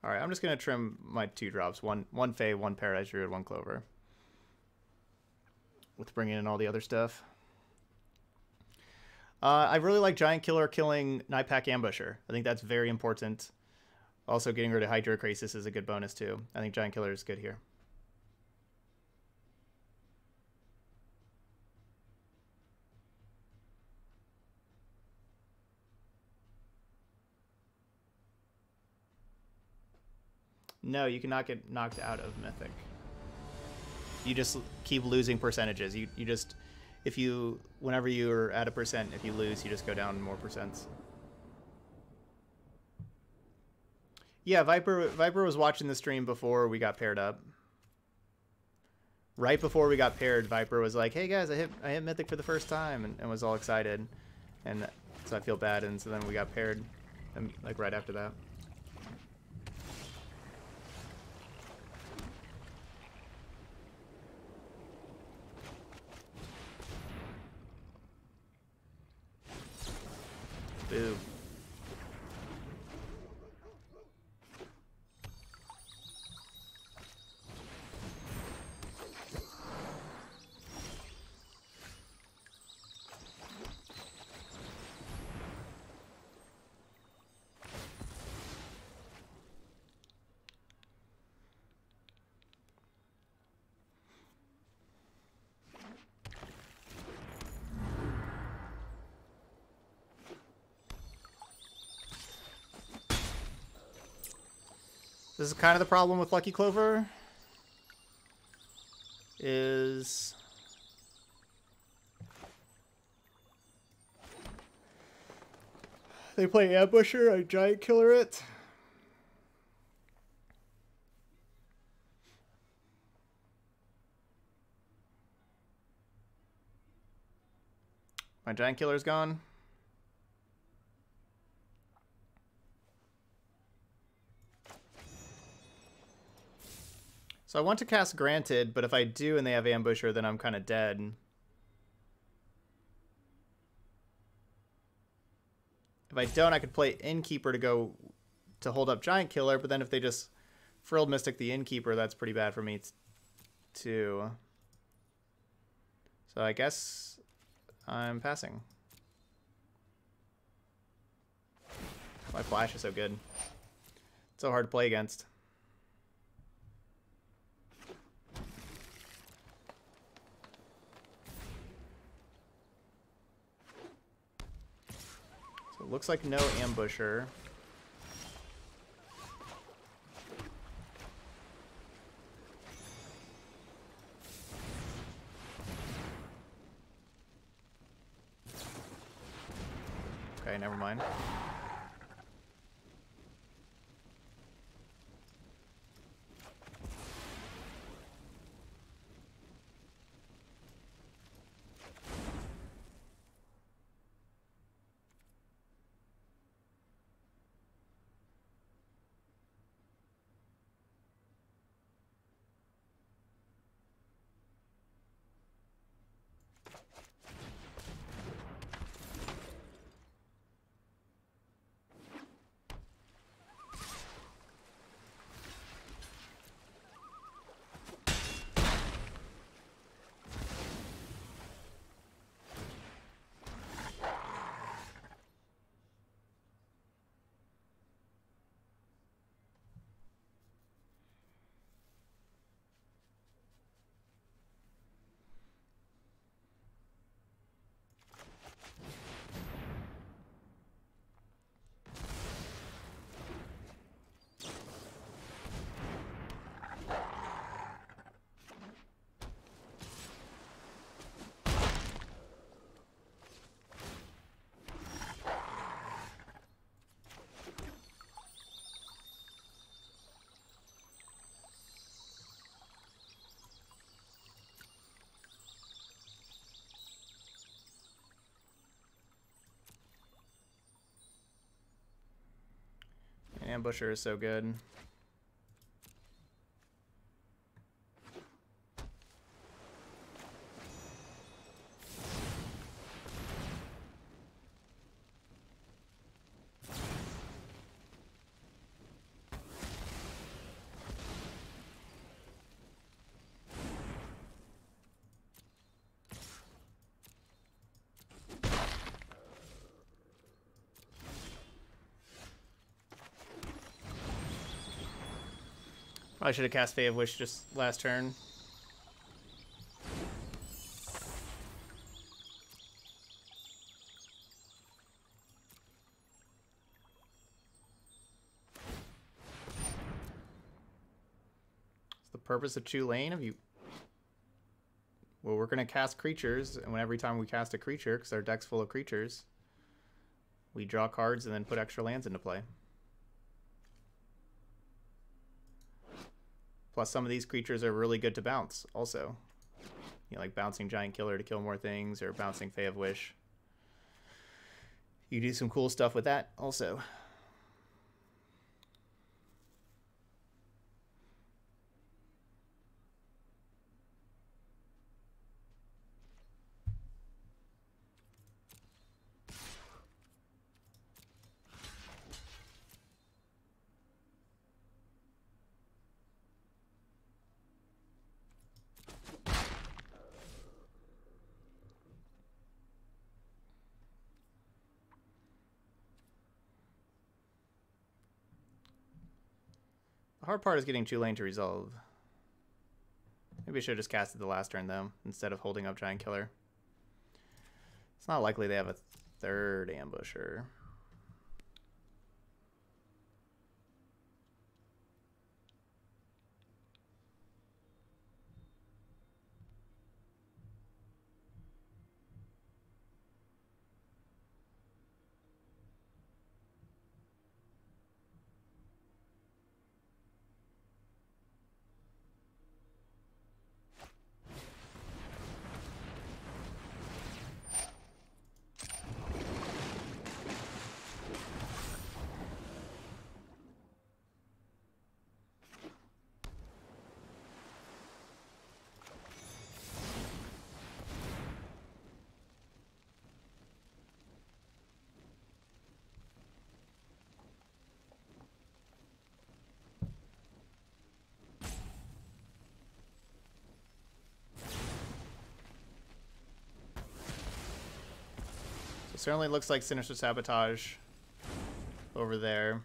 All right, I'm just gonna trim my 2 drops: one Fae, 1 Paradise Druid, 1 Clover. With bringing in all the other stuff. I really like Giant Killer killing Nightpack Ambusher. I think that's very important. Also, getting rid of Hydrocrisis is a good bonus too. I think Giant Killer is good here. No, you cannot get knocked out of Mythic. You just keep losing percentages. You just, if you, whenever you're at a percent, if you lose, you just go down more percents. Yeah, Viper was watching the stream before we got paired up. Right before we got paired, Viper was like, "Hey guys, I hit Mythic for the first time," and was all excited. And so I feel bad, and so then we got paired, and like right after that. Boo. This is kind of the problem with Lucky Clover. Is they play Ambusher, I Giant Killer it. My Giant Killer's gone. So I want to cast Granted, but if I do and they have Ambusher, then I'm kind of dead. If I don't, I could play Innkeeper to hold up Giant Killer, but then if they just Frilled Mystic the Innkeeper, that's pretty bad for me too. So I guess I'm passing. My Flash is so good. It's so hard to play against. So it looks like no Ambusher. Okay, never mind. Ambusher is so good. Probably should have cast Fae of Wish just last turn. What's the purpose of Chu Lane? Have you... Well, we're going to cast creatures, and every time we cast a creature, because our deck's full of creatures, we draw cards and then put extra lands into play. Plus, some of these creatures are really good to bounce, also. You know, like bouncing Giant Killer to kill more things, or bouncing Fae of Wish. You do some cool stuff with that, also. The hard part is getting Chu Lane to resolve. Maybe I should have just casted the last turn, though, instead of holding up Giant Killer. It's not likely they have a third ambusher. It certainly looks like Sinister Sabotage over there.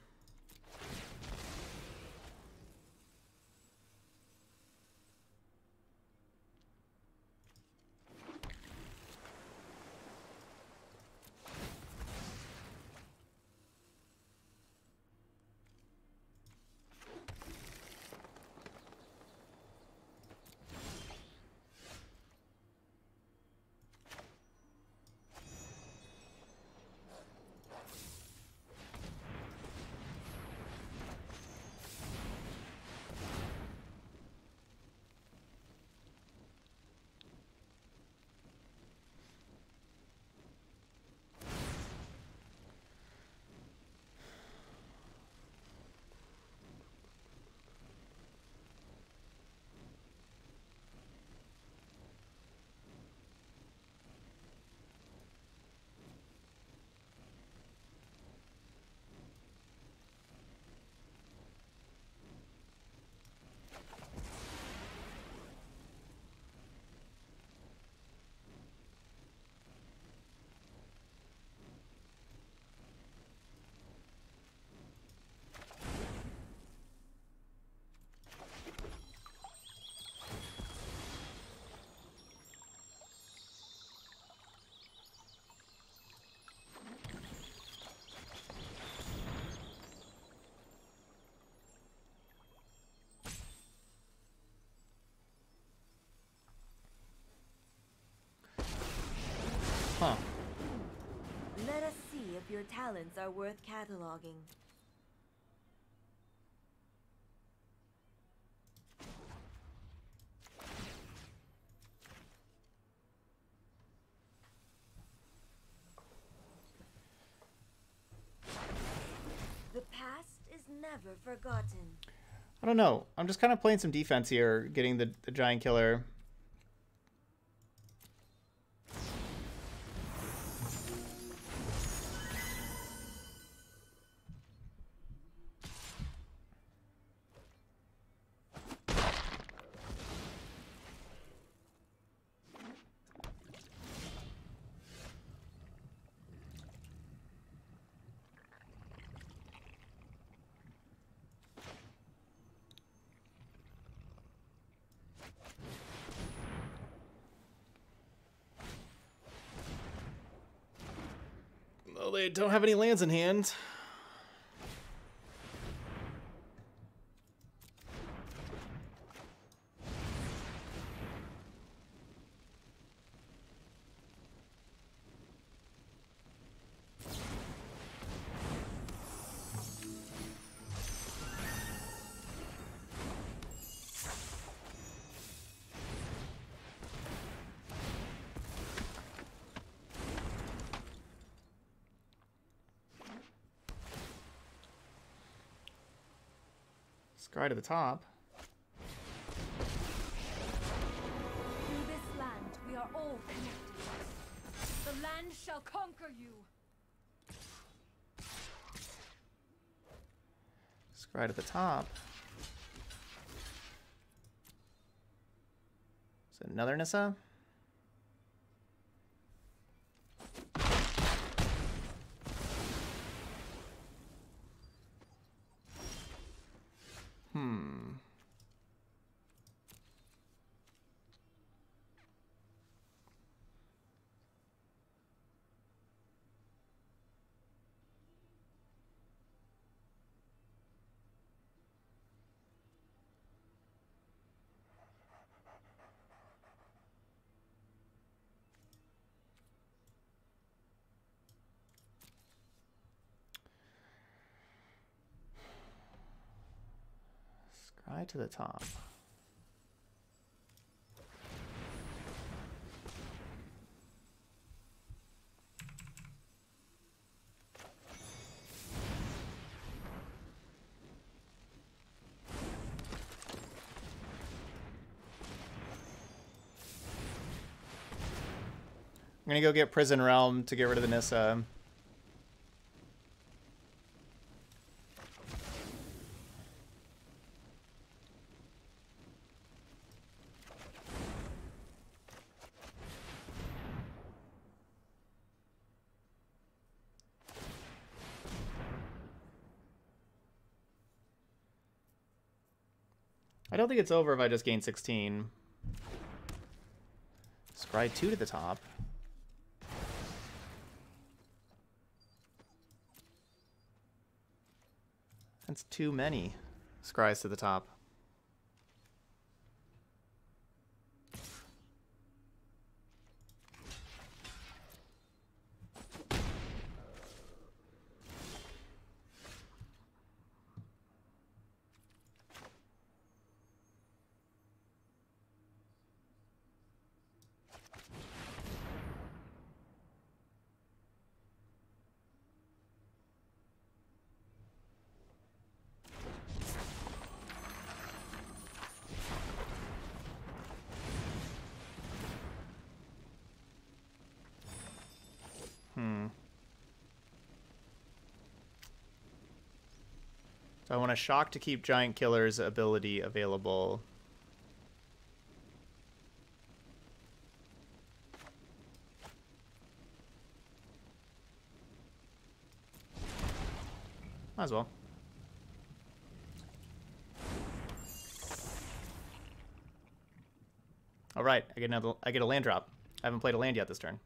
Huh. Let us see if your talents are worth cataloging. The past is never forgotten. I don't know. I'm just kind of playing some defense here, getting the Giant Killer. Well, they don't have any lands in hand. Scry to the top. Through this land, we are all connected. The land shall conquer you. Scry to the top. Is it another Nissa? Scry to the top. I'm gonna go get Prison Realm to get rid of the Nissa. I don't think it's over if I just gain 16. Scry 2 to the top. That's too many scries to the top. So I want to shock to keep Giant Killer's ability available. Might as well. All right, I get a land drop. I haven't played a land yet this turn.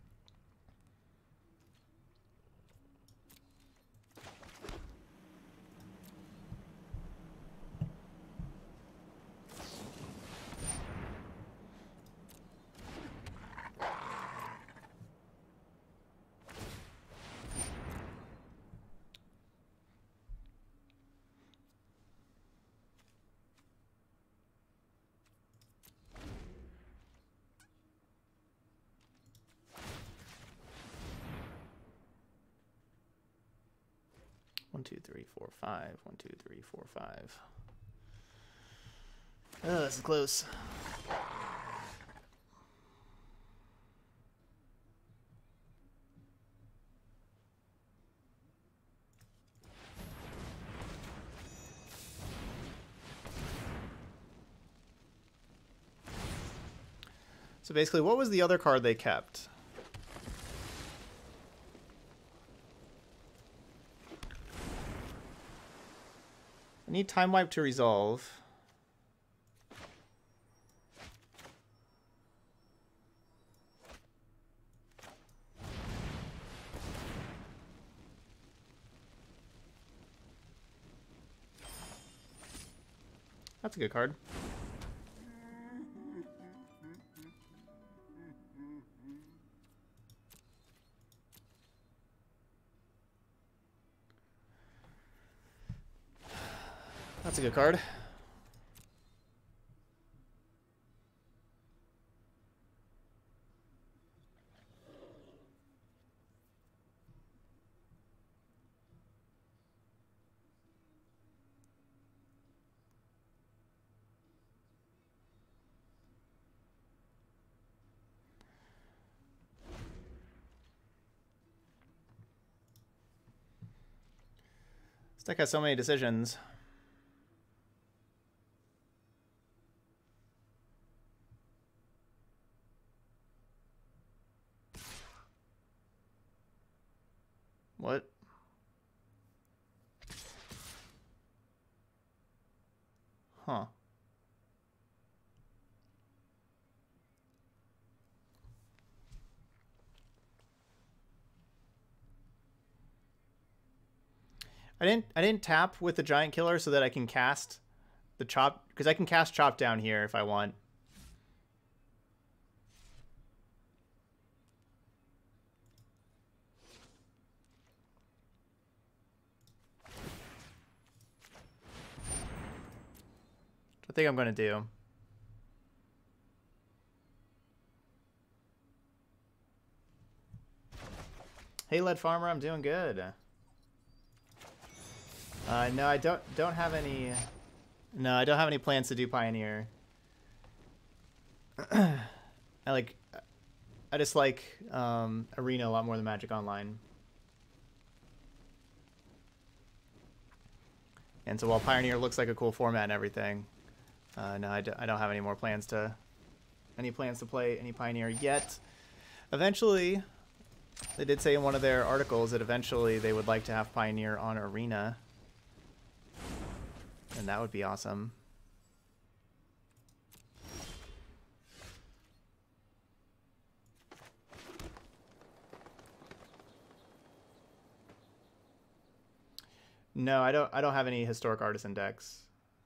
One, two, three, four, five. 1, 2, 3, 4, 5. Oh, this is close. So basically, what was the other card they kept? I need Time Wipe to resolve. That's a good card. That's a good card. This deck has so many decisions. What? Huh. I didn't tap with the Giant Killer so that I can cast the Chop, because I can cast Chop down here if I want. I think I'm going to do. Hey, Lead Farmer, I'm doing good. No, I don't have any. No, I don't have any plans to do Pioneer. I just like Arena a lot more than Magic Online. And so while Pioneer looks like a cool format and everything, no, I don't have any more plans to play any Pioneer yet. Eventually, they did say in one of their articles that eventually they would like to have Pioneer on Arena. And that would be awesome. No, I don't have any Historic Artisan decks.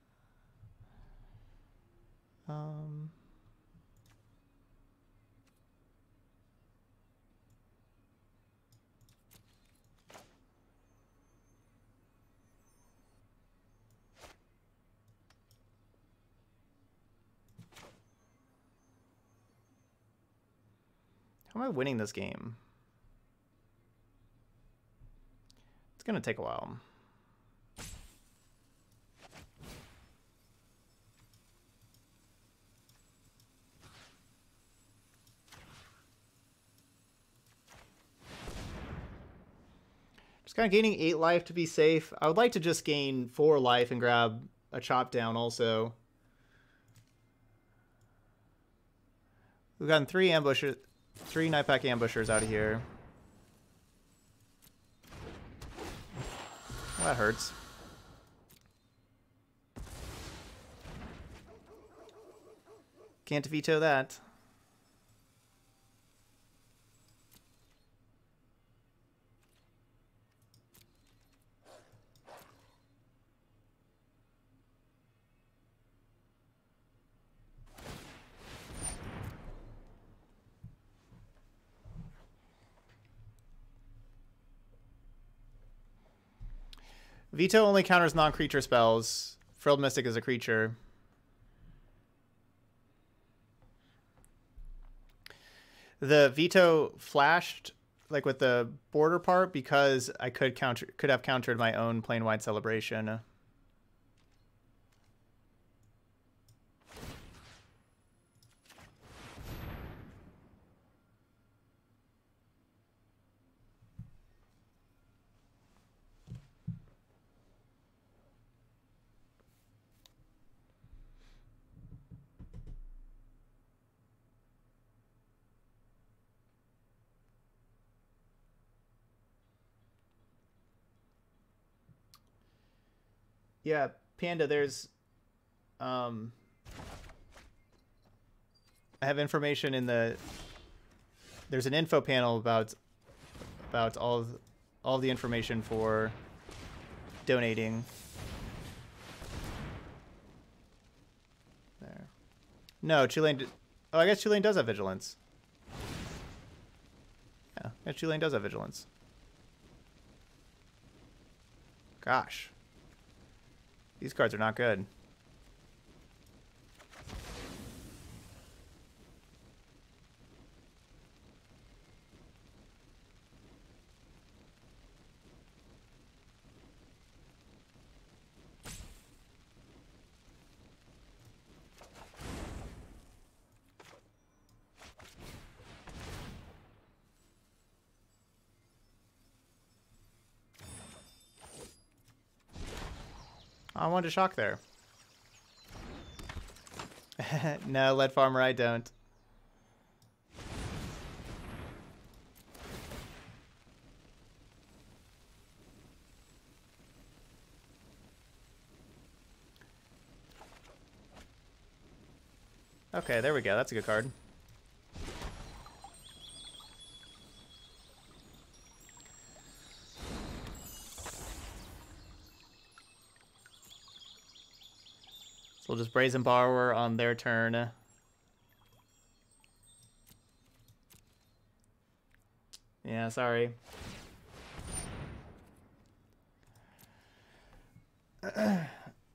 How am I winning this game? It's gonna take a while. Just kind of gaining 8 life to be safe. I would like to just gain 4 life and grab a Chop down also. We've gotten 3 ambushes, 3 Nightpack Ambushers out of here. Well, that hurts. Can't veto that. Veto only counters non-creature spells. Frilled Mystic is a creature. The veto flashed like with the border part because I could have countered my own plain-wide celebration. Yeah, Panda, there's I have information in there's an info panel about all the information for donating. No, Chulane... Oh, I guess Chulane does have vigilance. Yeah, I guess Chulane does have vigilance. Gosh. These cards are not good. I wanted to shock there. No, Lead Farmer, I don't. Okay, there we go. That's a good card. So we'll just Brazen Borrower on their turn. Yeah, sorry. I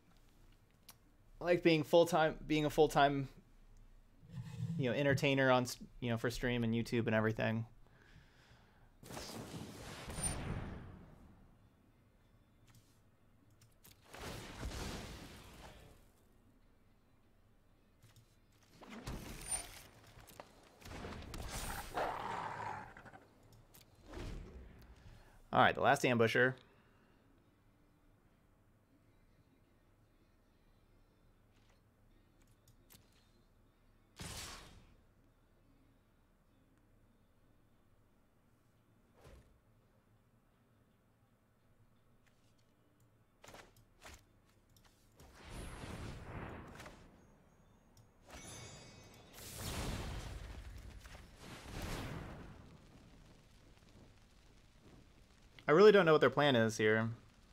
like being a full-time, entertainer on, for stream and YouTube and everything. All right, the last ambusher. I really don't know what their plan is here.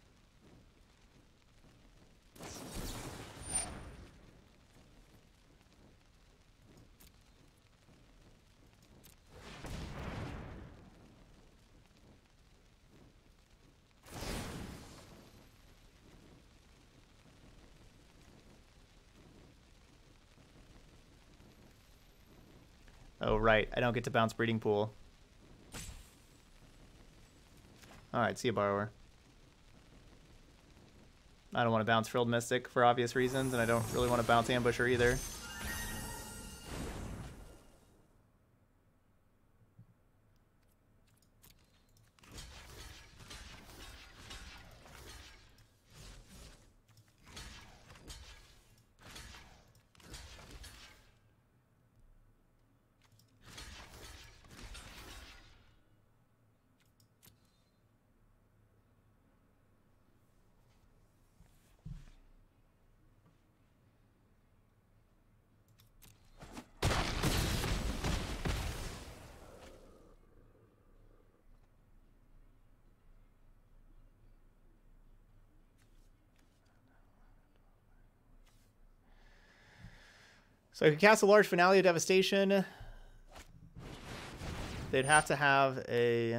Oh, right. I don't get to bounce Breeding Pool. Alright, see you, Borrower. I don't want to bounce Frilled Mystic for obvious reasons, and I don't really want to bounce Ambusher either. So I could cast a large Finale of Devastation. They'd have to have a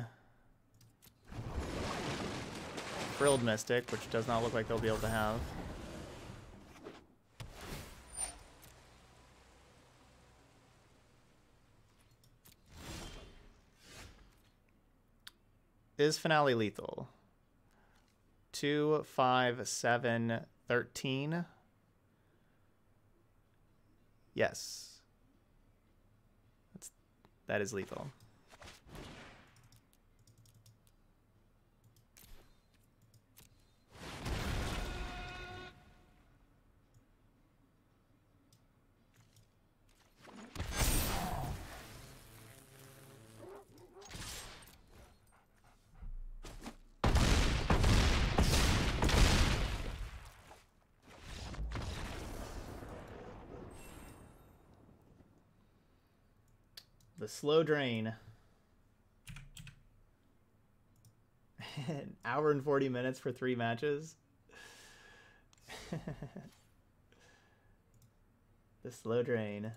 Frilled Mystic, which does not look like they'll be able to have. Is Finale lethal? 2, 5, 7, 13. Yes. That is lethal. The slow drain. An hour and 40 minutes for 3 matches. The slow drain.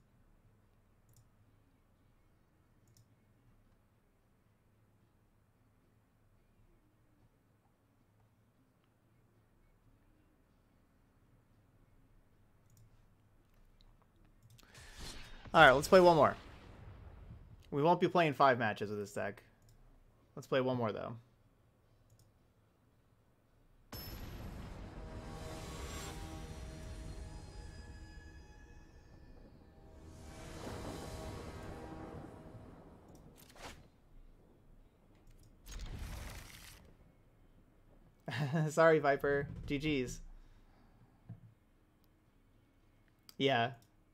Alright, let's play one more. We won't be playing 5 matches with this deck. Let's play one more, though. Sorry, Viper. GG's. Yeah.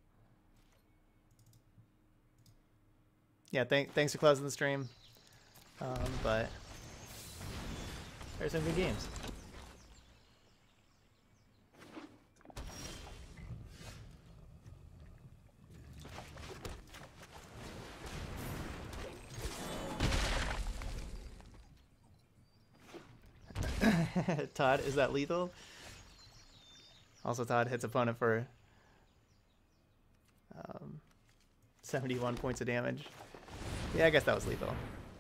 Yeah, thanks for closing the stream. But there's some good games. Todd, is that lethal? Also, Todd hits opponent for 71 points of damage. Yeah, I guess that was lethal.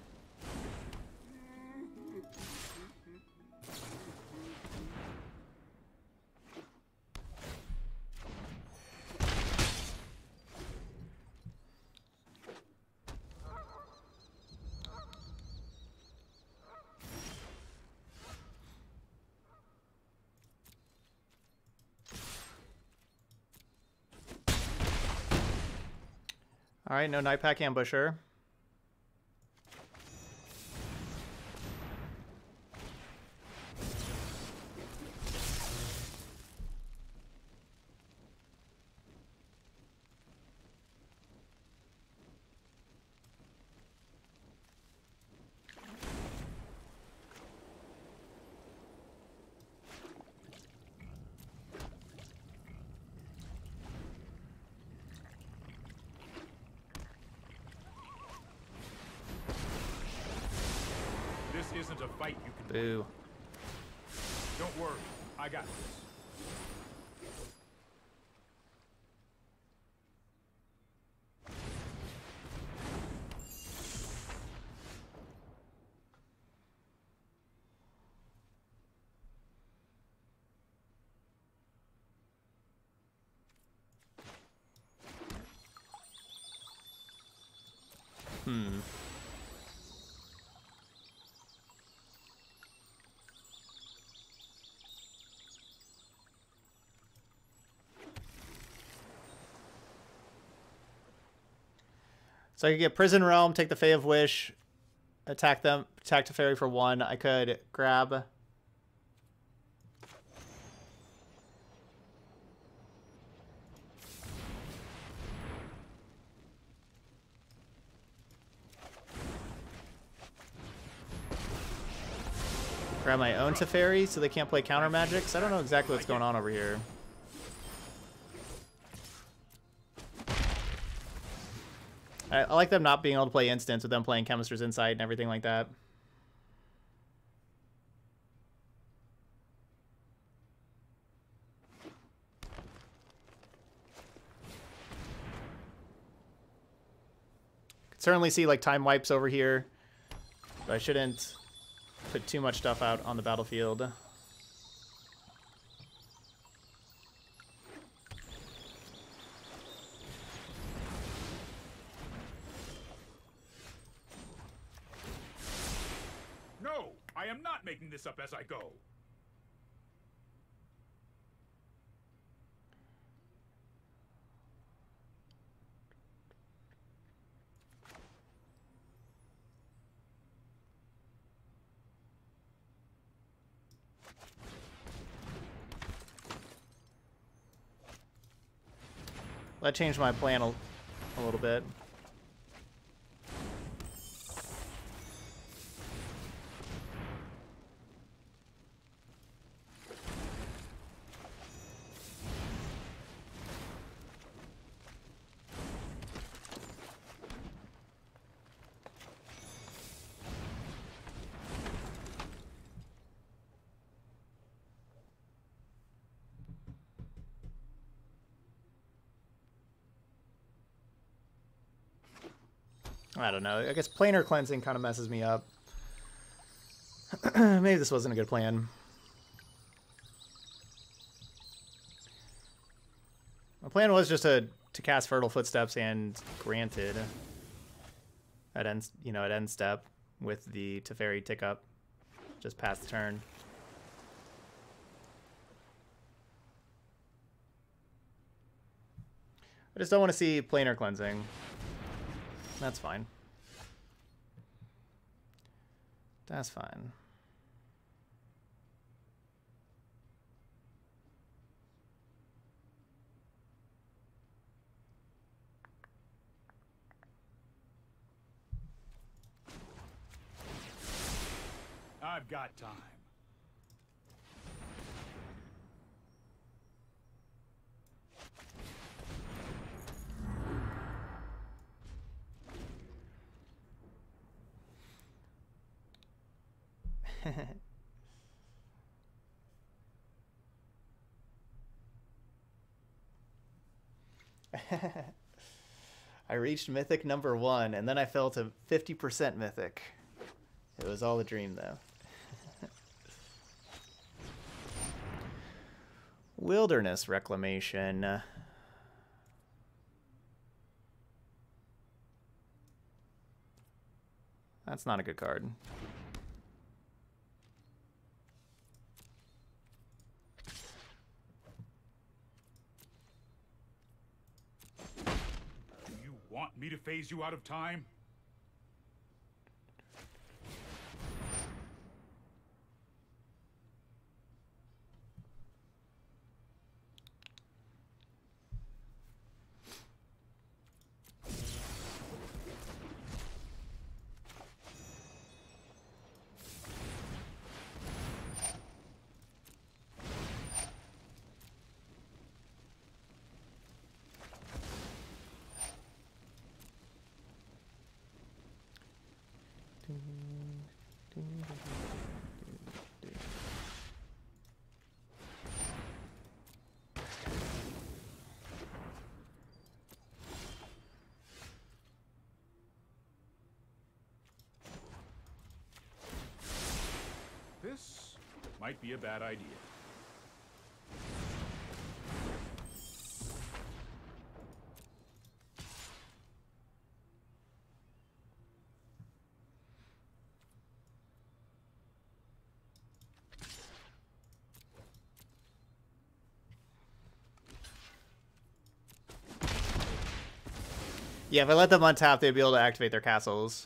All right, no Night Pack Ambusher. This isn't a fight you can Boo. win. Don't worry, I got this. So I could get Prison Realm, take the Fae of Wish, attack them, attack Teferi for 1. I could grab my own Teferi so they can't play counter magics. I don't know exactly what's going on over here. I like them not being able to play instants with them playing Chemist's Insight and everything like that. Could certainly see like time wipes over here, but I shouldn't put too much stuff out on the battlefield. No, I am not making this up as I go. That changed my plan a little bit. I don't know. I guess planar cleansing kind of messes me up. Maybe this wasn't a good plan. My plan was just to cast Fertile Footsteps and Granted at end, at end step with the Teferi tick up, just past the turn. I just don't want to see planar cleansing. That's fine. That's fine. I've got time. I reached Mythic number 1, and then I fell to 50% Mythic. It was all a dream, though. Wilderness Reclamation. That's not a good card. Do you want me to phase you out of time? This might be a bad idea. Yeah, if I let them untap, they'd be able to activate their castles.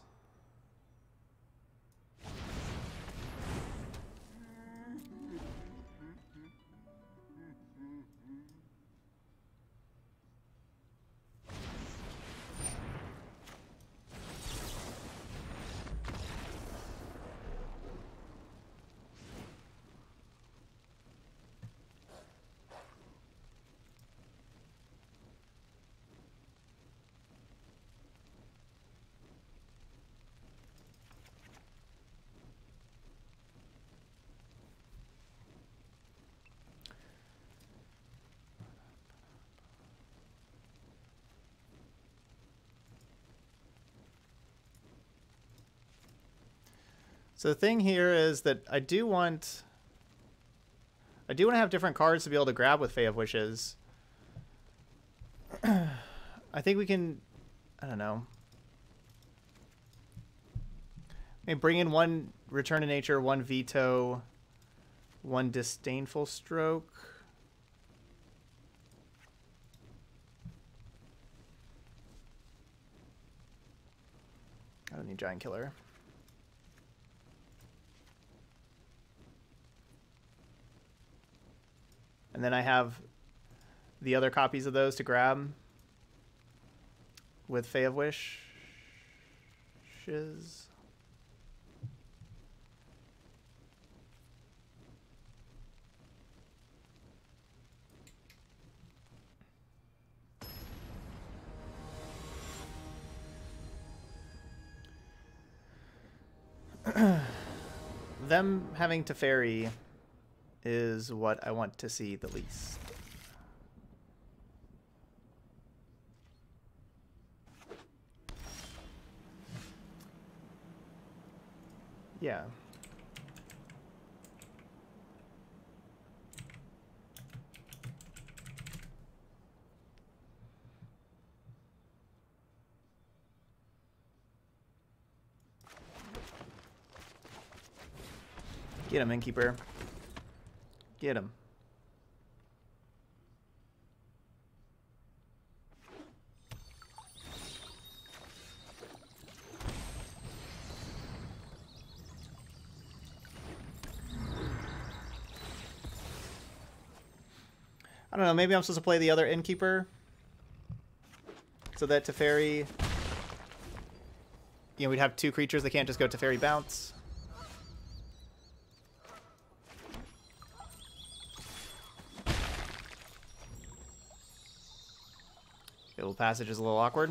So the thing here is that I do want to have different cards to be able to grab with Fae of Wishes. I think we can, I don't know. Maybe bring in one Return to Nature, one Veto, one Disdainful Stroke. I don't need Giant Killer. And then I have the other copies of those to grab with Fae of Wishes. Them having Teferi is what I want to see the least. Yeah. Get him, Innkeeper. Get him. I don't know, maybe I'm supposed to play the other Innkeeper so that Teferi, you know, we'd have two creatures that can't just go Teferi bounce. Little passage is a little awkward.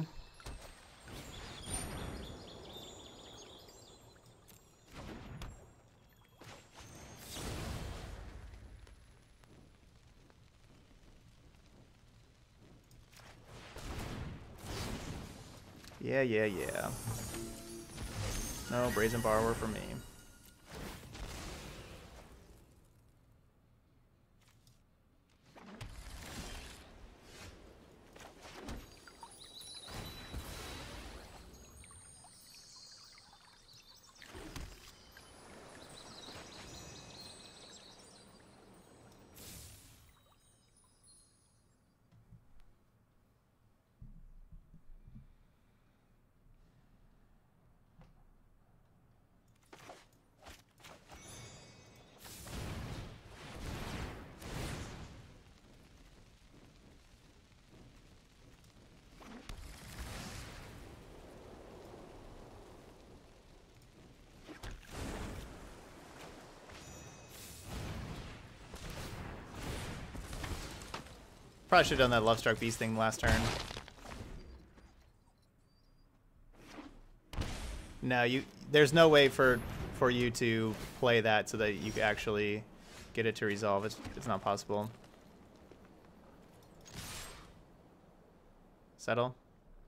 Yeah. No Brazen Borrower for me. Probably should have done that Lovestruck Beast thing last turn. No, there's no way for you to play that so that you can actually get it to resolve. It's not possible. Settle.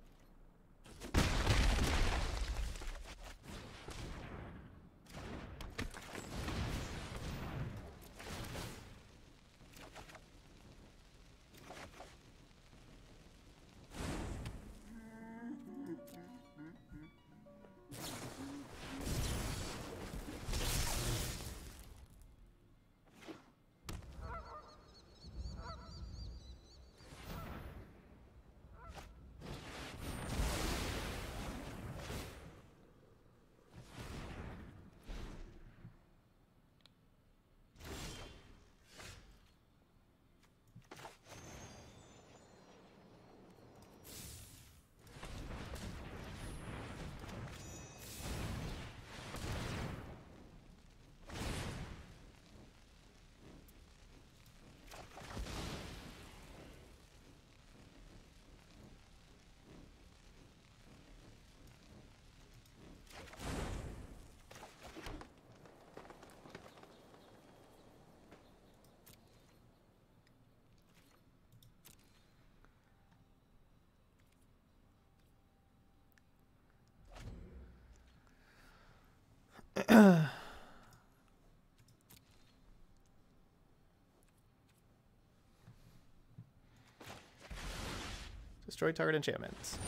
Destroy target enchantments.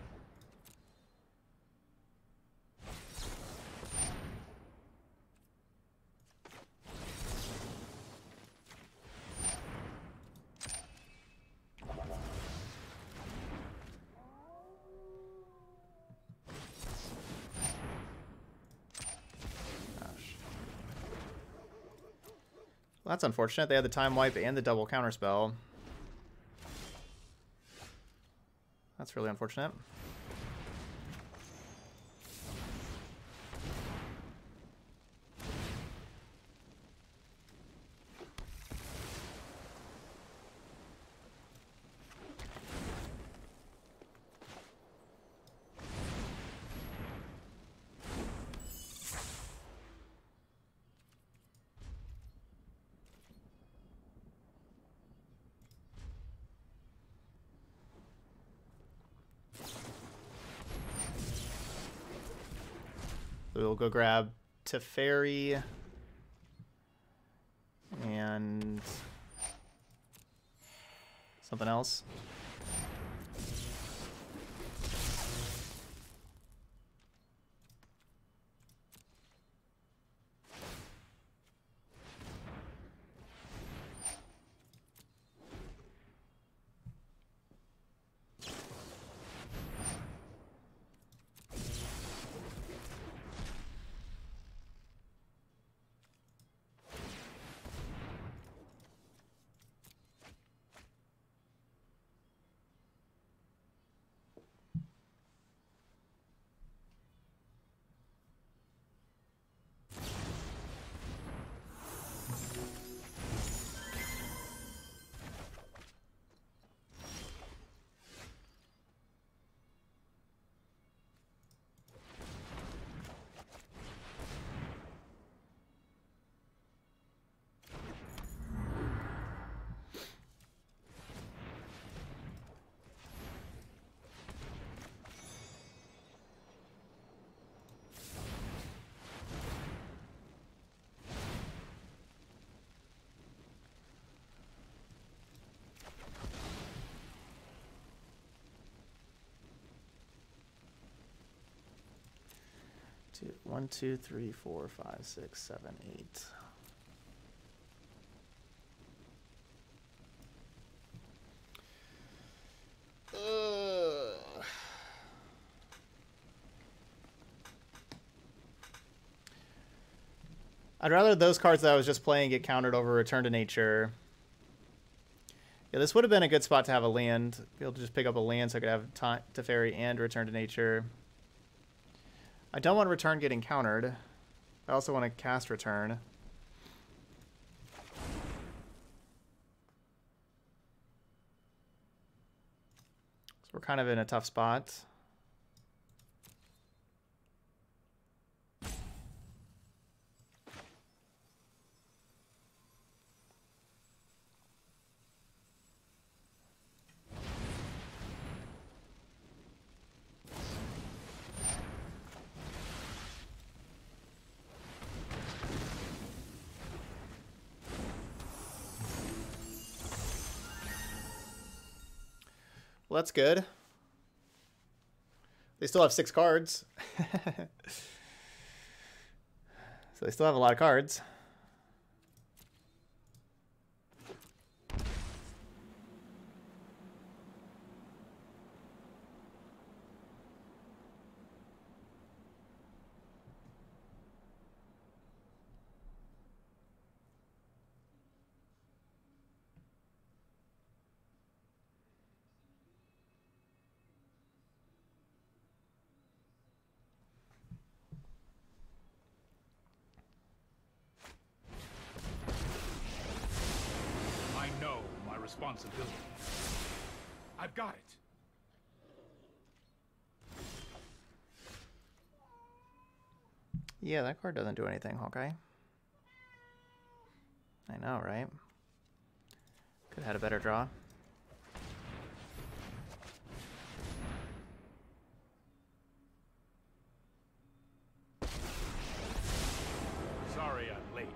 Well, that's unfortunate. They had the time wipe and the double counterspell. That's really unfortunate. We'll go grab Teferi and something else. One, two, three, 4, 5, 6, 7, 8. I'd rather those cards that I was just playing get countered over Return to Nature. Yeah, this would have been a good spot to have a land. Be able to just pick up a land so I could have Teferi and Return to Nature. I don't want Return getting countered. I also want to cast Return. So we're kind of in a tough spot. Well, that's good. They still have 6 cards. So they still have a lot of cards. Responsibility. I've got it. Yeah, that card doesn't do anything, Hawkeye. I know, right? Could have had a better draw. Sorry I'm late.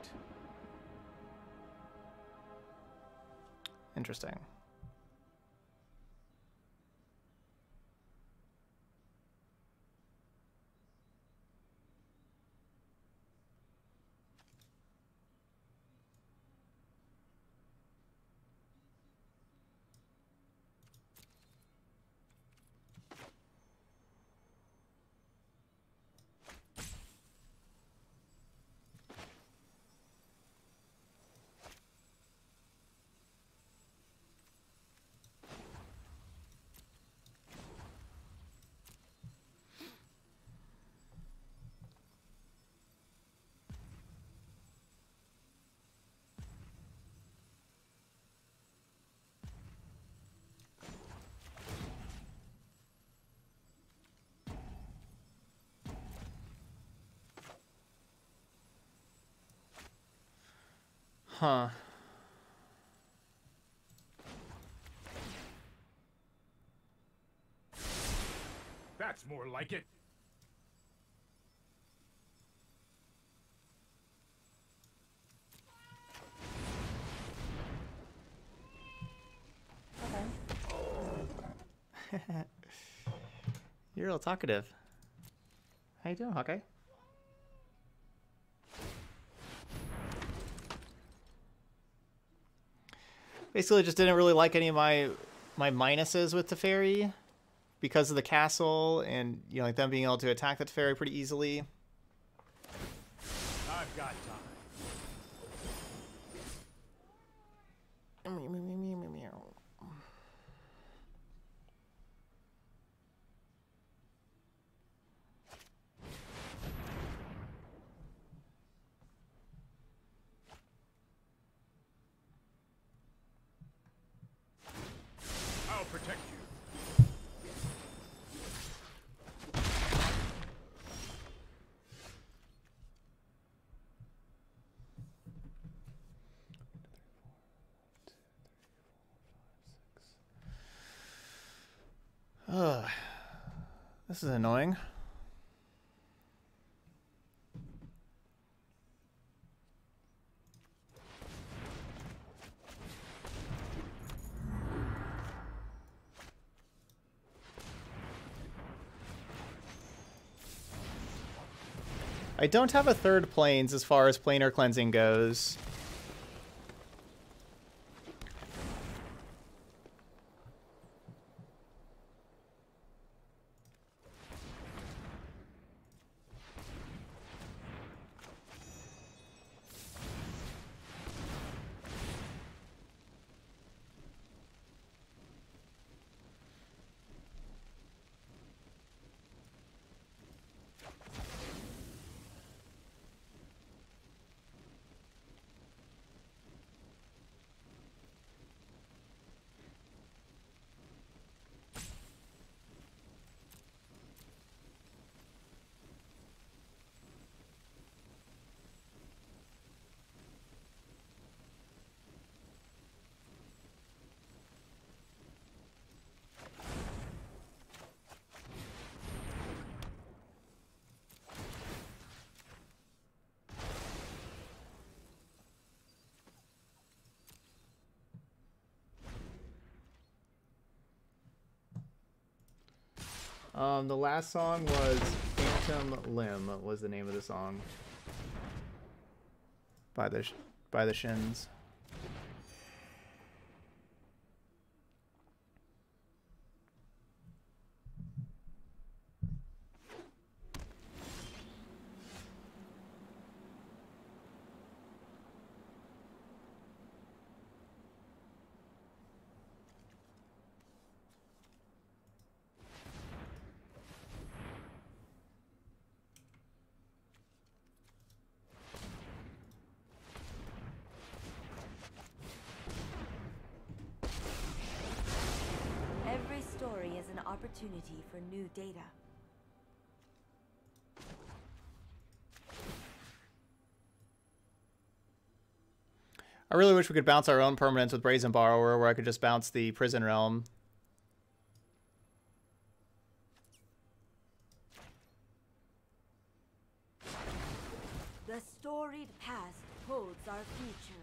Interesting. Huh. That's more like it. You're real talkative. How you doing, Hawkeye? Basically, just didn't really like any of my minuses with Teferi because of the castle and, you know, like them being able to attack the Teferi pretty easily. I've got time. I'll protect you. Ugh. This is annoying. I don't have a third planes as far as planar cleansing goes. The last song was Phantom Limb was the name of the song by the Shins. Every story is an opportunity for new data. I really wish we could bounce our own permanents with Brazen Borrower, where I could just bounce the Prison Realm. The storied past holds our future.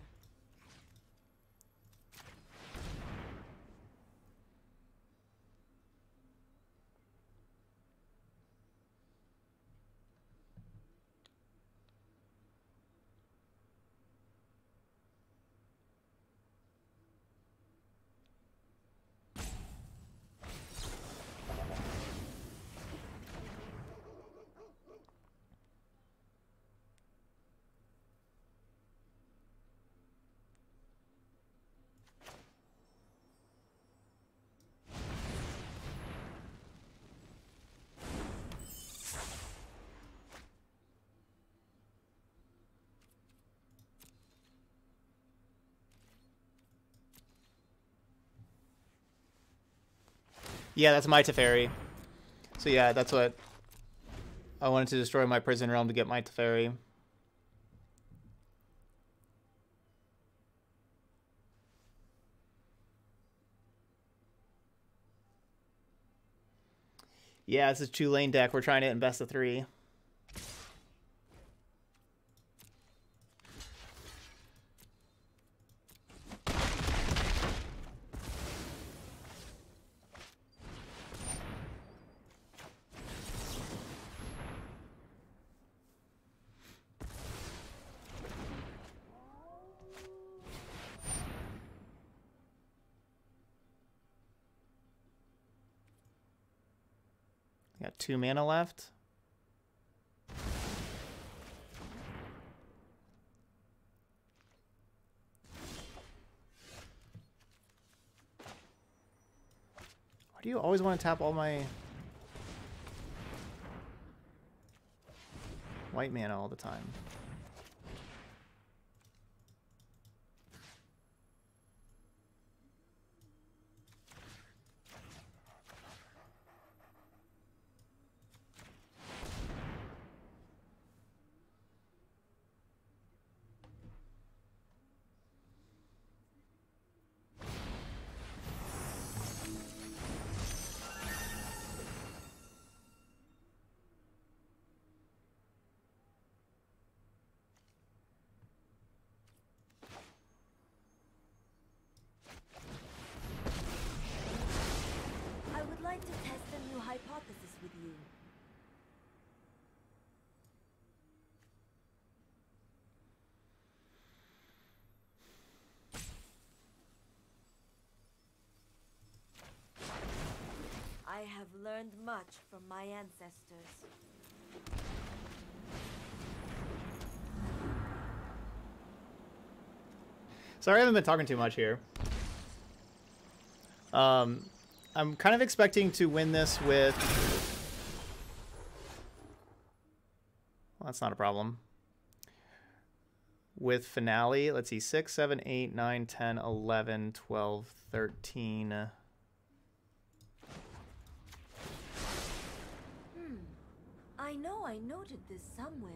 Yeah, that's my Teferi. So yeah, that's what I wanted to destroy my Prison Realm to get my Teferi. Yeah, this is 2-lane deck. We're trying to invest a 3. 2 mana left. Why do you always want to tap all my white mana all the time? I would like to test a new hypothesis with you. I have learned much from my ancestors. Sorry, I haven't been talking too much here. I'm kind of expecting to win this with... Well, that's not a problem. With Finale, let's see, 6, 7, 8, 9, 10, 11, 12, 13... I know I noted this somewhere.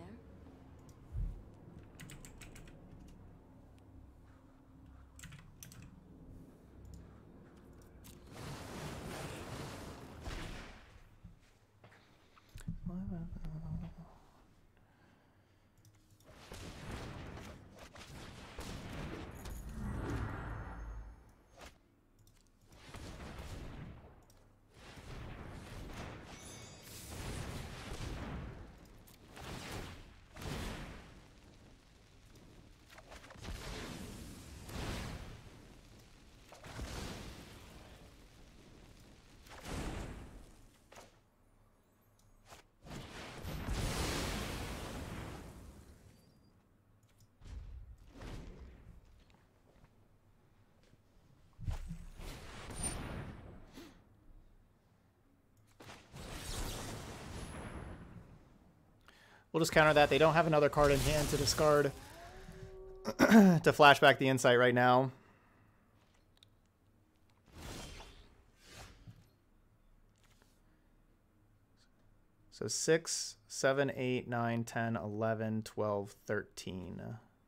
We'll just counter that. They don't have another card in hand to discard to flashback the insight right now. So 6, 7, 8, 9, 10, 11, 12, 13.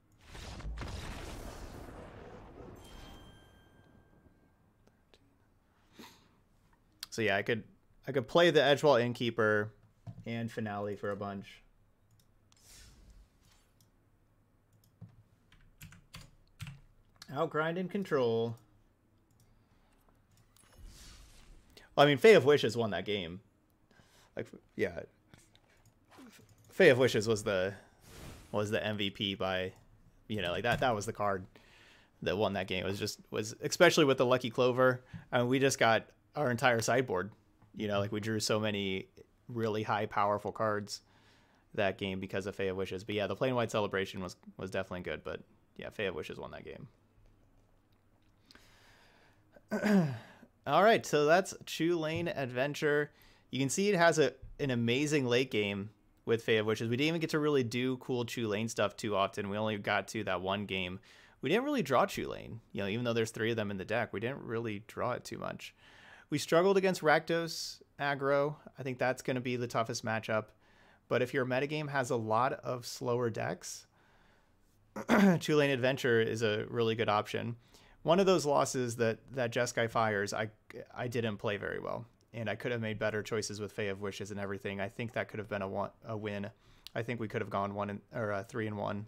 So yeah, I could play the Edgewall Innkeeper and Finale for a bunch. Outgrind and control. Well, I mean, Fae of Wishes won that game. Like, yeah, Fae of Wishes was the MVP by, you know, like that was the card that won that game. It was especially with the Lucky Clover. I mean, we just got our entire sideboard. You know, like we drew so many really high, powerful cards that game because of Fae of Wishes. But yeah, the Plain White Celebration was definitely good. But yeah, Fae of Wishes won that game. All right, so that's Chulane Adventure. You can see it has an amazing late game with Fae of Wishes. We didn't even get to really do cool Chulane stuff too often. We only got to that one game. We didn't really draw Chulane. You know, even though there's 3 of them in the deck, we didn't really draw it too much. We struggled against Rakdos aggro. I think that's going to be the toughest matchup. But if your metagame has a lot of slower decks, Chulane Adventure is a really good option. One of those losses that Jeskai Fires, I didn't play very well. And I could have made better choices with Fae of Wishes and everything. I think that could have been a win. I think we could have gone 3-1.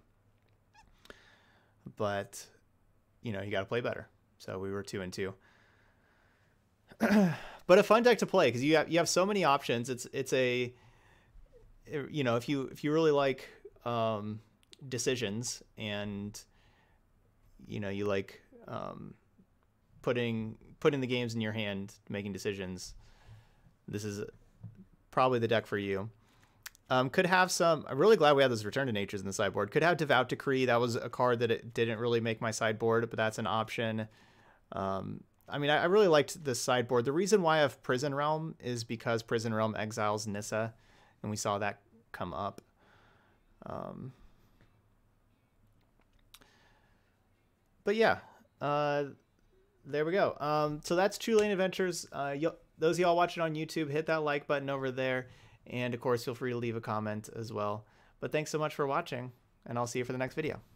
But, you know, you got to play better. So we were 2-2. But a fun deck to play because you have so many options. It's a, you know, if you really like decisions and, you know, you like putting the games in your hand, making decisions. This is probably the deck for you. Could have some... I'm really glad we had those Return to Natures in the sideboard. Could have Devout Decree. That was a card that it didn't really make my sideboard, but that's an option. I mean, I really liked this sideboard. The reason why I have Prison Realm is because Prison Realm exiles Nissa, and we saw that come up. But yeah, there we go. So that's Chu Lane Adventures. Those of y'all watching on YouTube, hit that like button over there. And of course, feel free to leave a comment as well. But thanks so much for watching, and I'll see you for the next video.